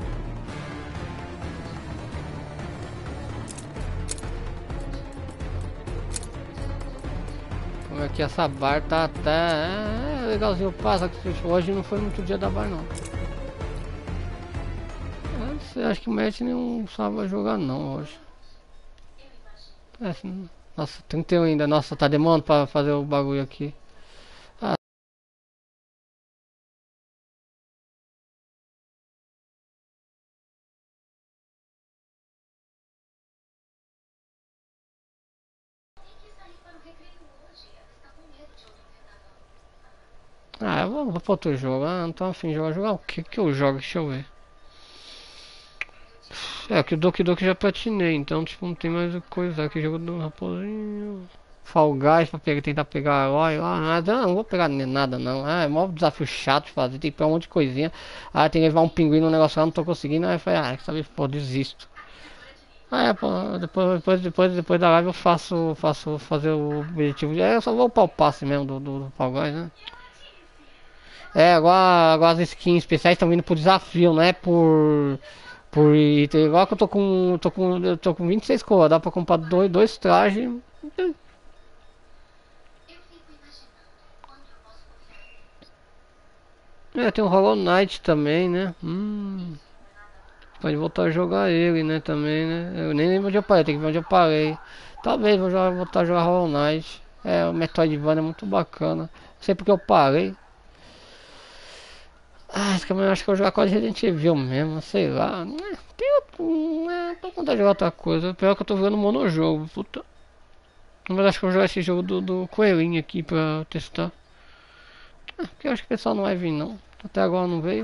Como é que essa bar tá até é legalzinho upar, só que hoje não foi muito dia da bar não. Eu acho que o Matt não sabe jogar não hoje. É, assim, nossa, trinta e um ainda. Nossa, tá demorando pra fazer o bagulho aqui. Ah, ah eu vou, vou pra outro jogo. Ah, não tô afim de jogar. Jogar o que que eu jogo? Deixa eu ver. É, que o Doki Doki já platinei, então tipo não tem mais coisa. Aqui jogo do raposinho. Fall Guys pra pegar, tentar pegar herói lá. Ah, não, não vou pegar nada não. Ah, é mó desafio chato de fazer. Tem que pegar um monte de coisinha. Ah, tem que levar um pinguim no negócio lá, não tô conseguindo. Aí eu falei, ah, sabe, pô, desisto. Ah, é, pô, depois, depois, depois, depois da live eu faço, faço fazer o objetivo. É, eu só vou upar o passe mesmo do, do, do Fall Guys, né? É, agora, agora as skins especiais estão vindo por desafio, não é por. Por item. Igual que eu tô com. tô com. Eu tô com vinte e seis cores, dá pra comprar dois, dois trajes. É, tem o Hollow Knight também, né? Hum. Pode voltar a jogar ele, né? Também, né? Eu nem lembro onde eu parei, tem que ver onde eu parei. Talvez vou jogar, voltar a jogar Hollow Knight. É, o Metroidvania é muito bacana. Não sei porque eu parei. Ah, acho que eu acho que eu vou jogar com a Resident Evil mesmo, sei lá. É, tem outro. É, tô com vontade de jogar outra coisa. Pior que eu tô jogando monojogo, puta. Mas acho que eu vou jogar esse jogo do, do Coelhinho aqui pra testar. Ah, porque eu acho que o pessoal não vai vir não. Até agora não veio.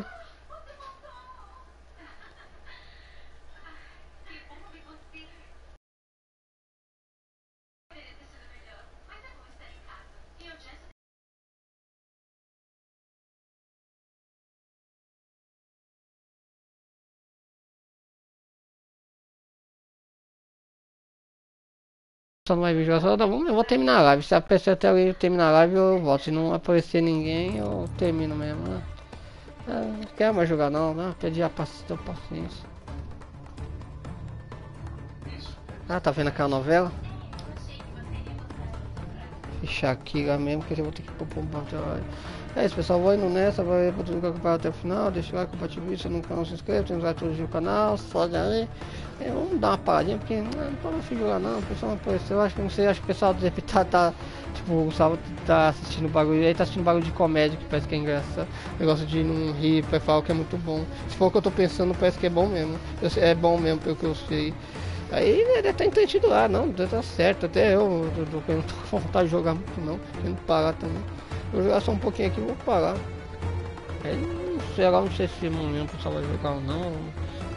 Só não vai vir jogar, só, tá bom, eu vou terminar a live. Se aparecer até alguém terminar a live, eu volto. Se não aparecer ninguém, eu termino mesmo, né? Ah, não quero mais jogar não, né? Perdi a paci- a paciência. Ah, tá vendo aquela novela? Fechar aqui lá mesmo, que eu vou ter que pôr um ponto. É isso, pessoal, vou indo nessa, vai para tudo que acompanhar até o final, deixa o like, compartilha, se não não se inscreve, tem os like no canal, sobe aí. É, vamos dar uma paradinha, porque não pode figurar não, o pessoal não apareceu, eu acho que não sei, acho que o pessoal deve estar, tá, tipo, o Gustavo tá assistindo bagulho, aí tá assistindo bagulho de comédia, que parece que é engraçado, negócio de não rir, pra falar que é muito bom. Se for o que eu tô pensando, parece que é bom mesmo, eu sei, é bom mesmo, pelo que eu sei. Aí né, deve estar entendido lá, não, deve estar certo, até eu, eu, eu, eu não tô com vontade de jogar muito não, querendo parar também. Vou jogar só um pouquinho aqui e vou parar. Aí não sei, agora não sei se amanhã o pessoal vai jogar ou não. Não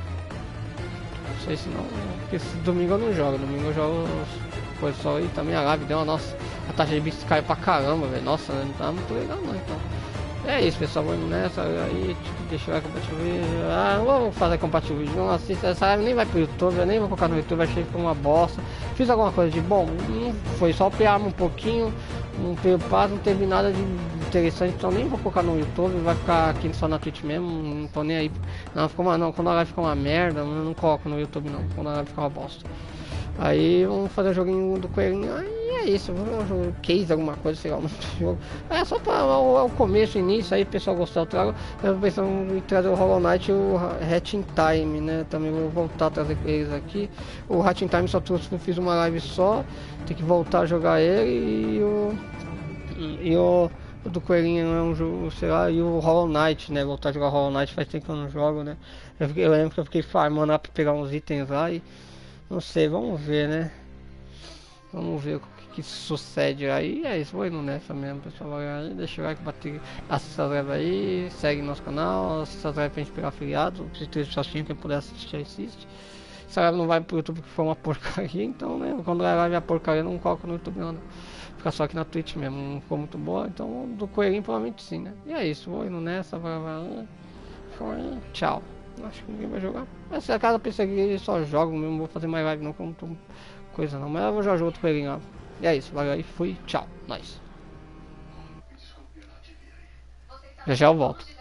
sei se não, porque esse domingo eu não jogo, domingo eu jogo coisas só aí também a live deu uma nossa, a taxa de bits caiu pra caramba, velho. Nossa, não tá muito legal não, então. É isso, pessoal, vamos nessa aí, tipo, deixa eu ver compartilhar. Ah, não vou fazer compartilhar vídeo, não assista essa live, nem vai pro YouTube, eu nem vou colocar no YouTube, achei que foi uma bosta. Fiz alguma coisa de bom, não foi só pear um pouquinho, não teve passo, não teve nada de interessante, então nem vou colocar no YouTube, vai ficar aqui só na Twitch mesmo, não tô nem aí. Não, ficou uma, não, quando a live fica uma merda, eu não coloco no YouTube não, quando a live fica uma bosta. Aí vamos fazer o joguinho do coelhinho. Aí é isso, vamos jogar um case, alguma coisa, sei lá, um jogo. É só para o, o começo, início, aí o pessoal gostar eu trago. Eu tô pensando em trazer o Hollow Knight e o Hatching Time, né? Também vou voltar a trazer eles aqui. O Hatching Time só trouxe, eu fiz uma live só, tem que voltar a jogar ele e o. E o. O do Coelhinho é um jogo, sei lá, e o Hollow Knight, né? Voltar a jogar Hollow Knight faz tempo que eu não jogo, né? Eu, fiquei, eu lembro que eu fiquei farmando lá pra pegar uns itens lá e. Não sei, vamos ver, né? Vamos ver o que, que sucede aí. É isso, vou indo nessa mesmo, pessoal. Aí, deixa o like, bater, assista aí, segue nosso canal, assista pra gente pegar afiliado. Se tem sozinho, quem puder assistir, assiste. Essa live não vai pro YouTube porque foi uma porcaria, então, né? Quando a live é porcaria, não coloca no YouTube, não. Fica só aqui na Twitch mesmo, não ficou muito boa. Então, do Coelhinho, provavelmente sim, né? E é isso, vou indo nessa, vai, vai, vai. Tchau. Acho que ninguém vai jogar. Mas se a casa pensa que só jogo mesmo, vou fazer mais live não, como tô coisa não. Mas eu vou já jogar outro coelhinho lá. E é isso, valeu aí, fui, tchau, nice. Já já eu volto.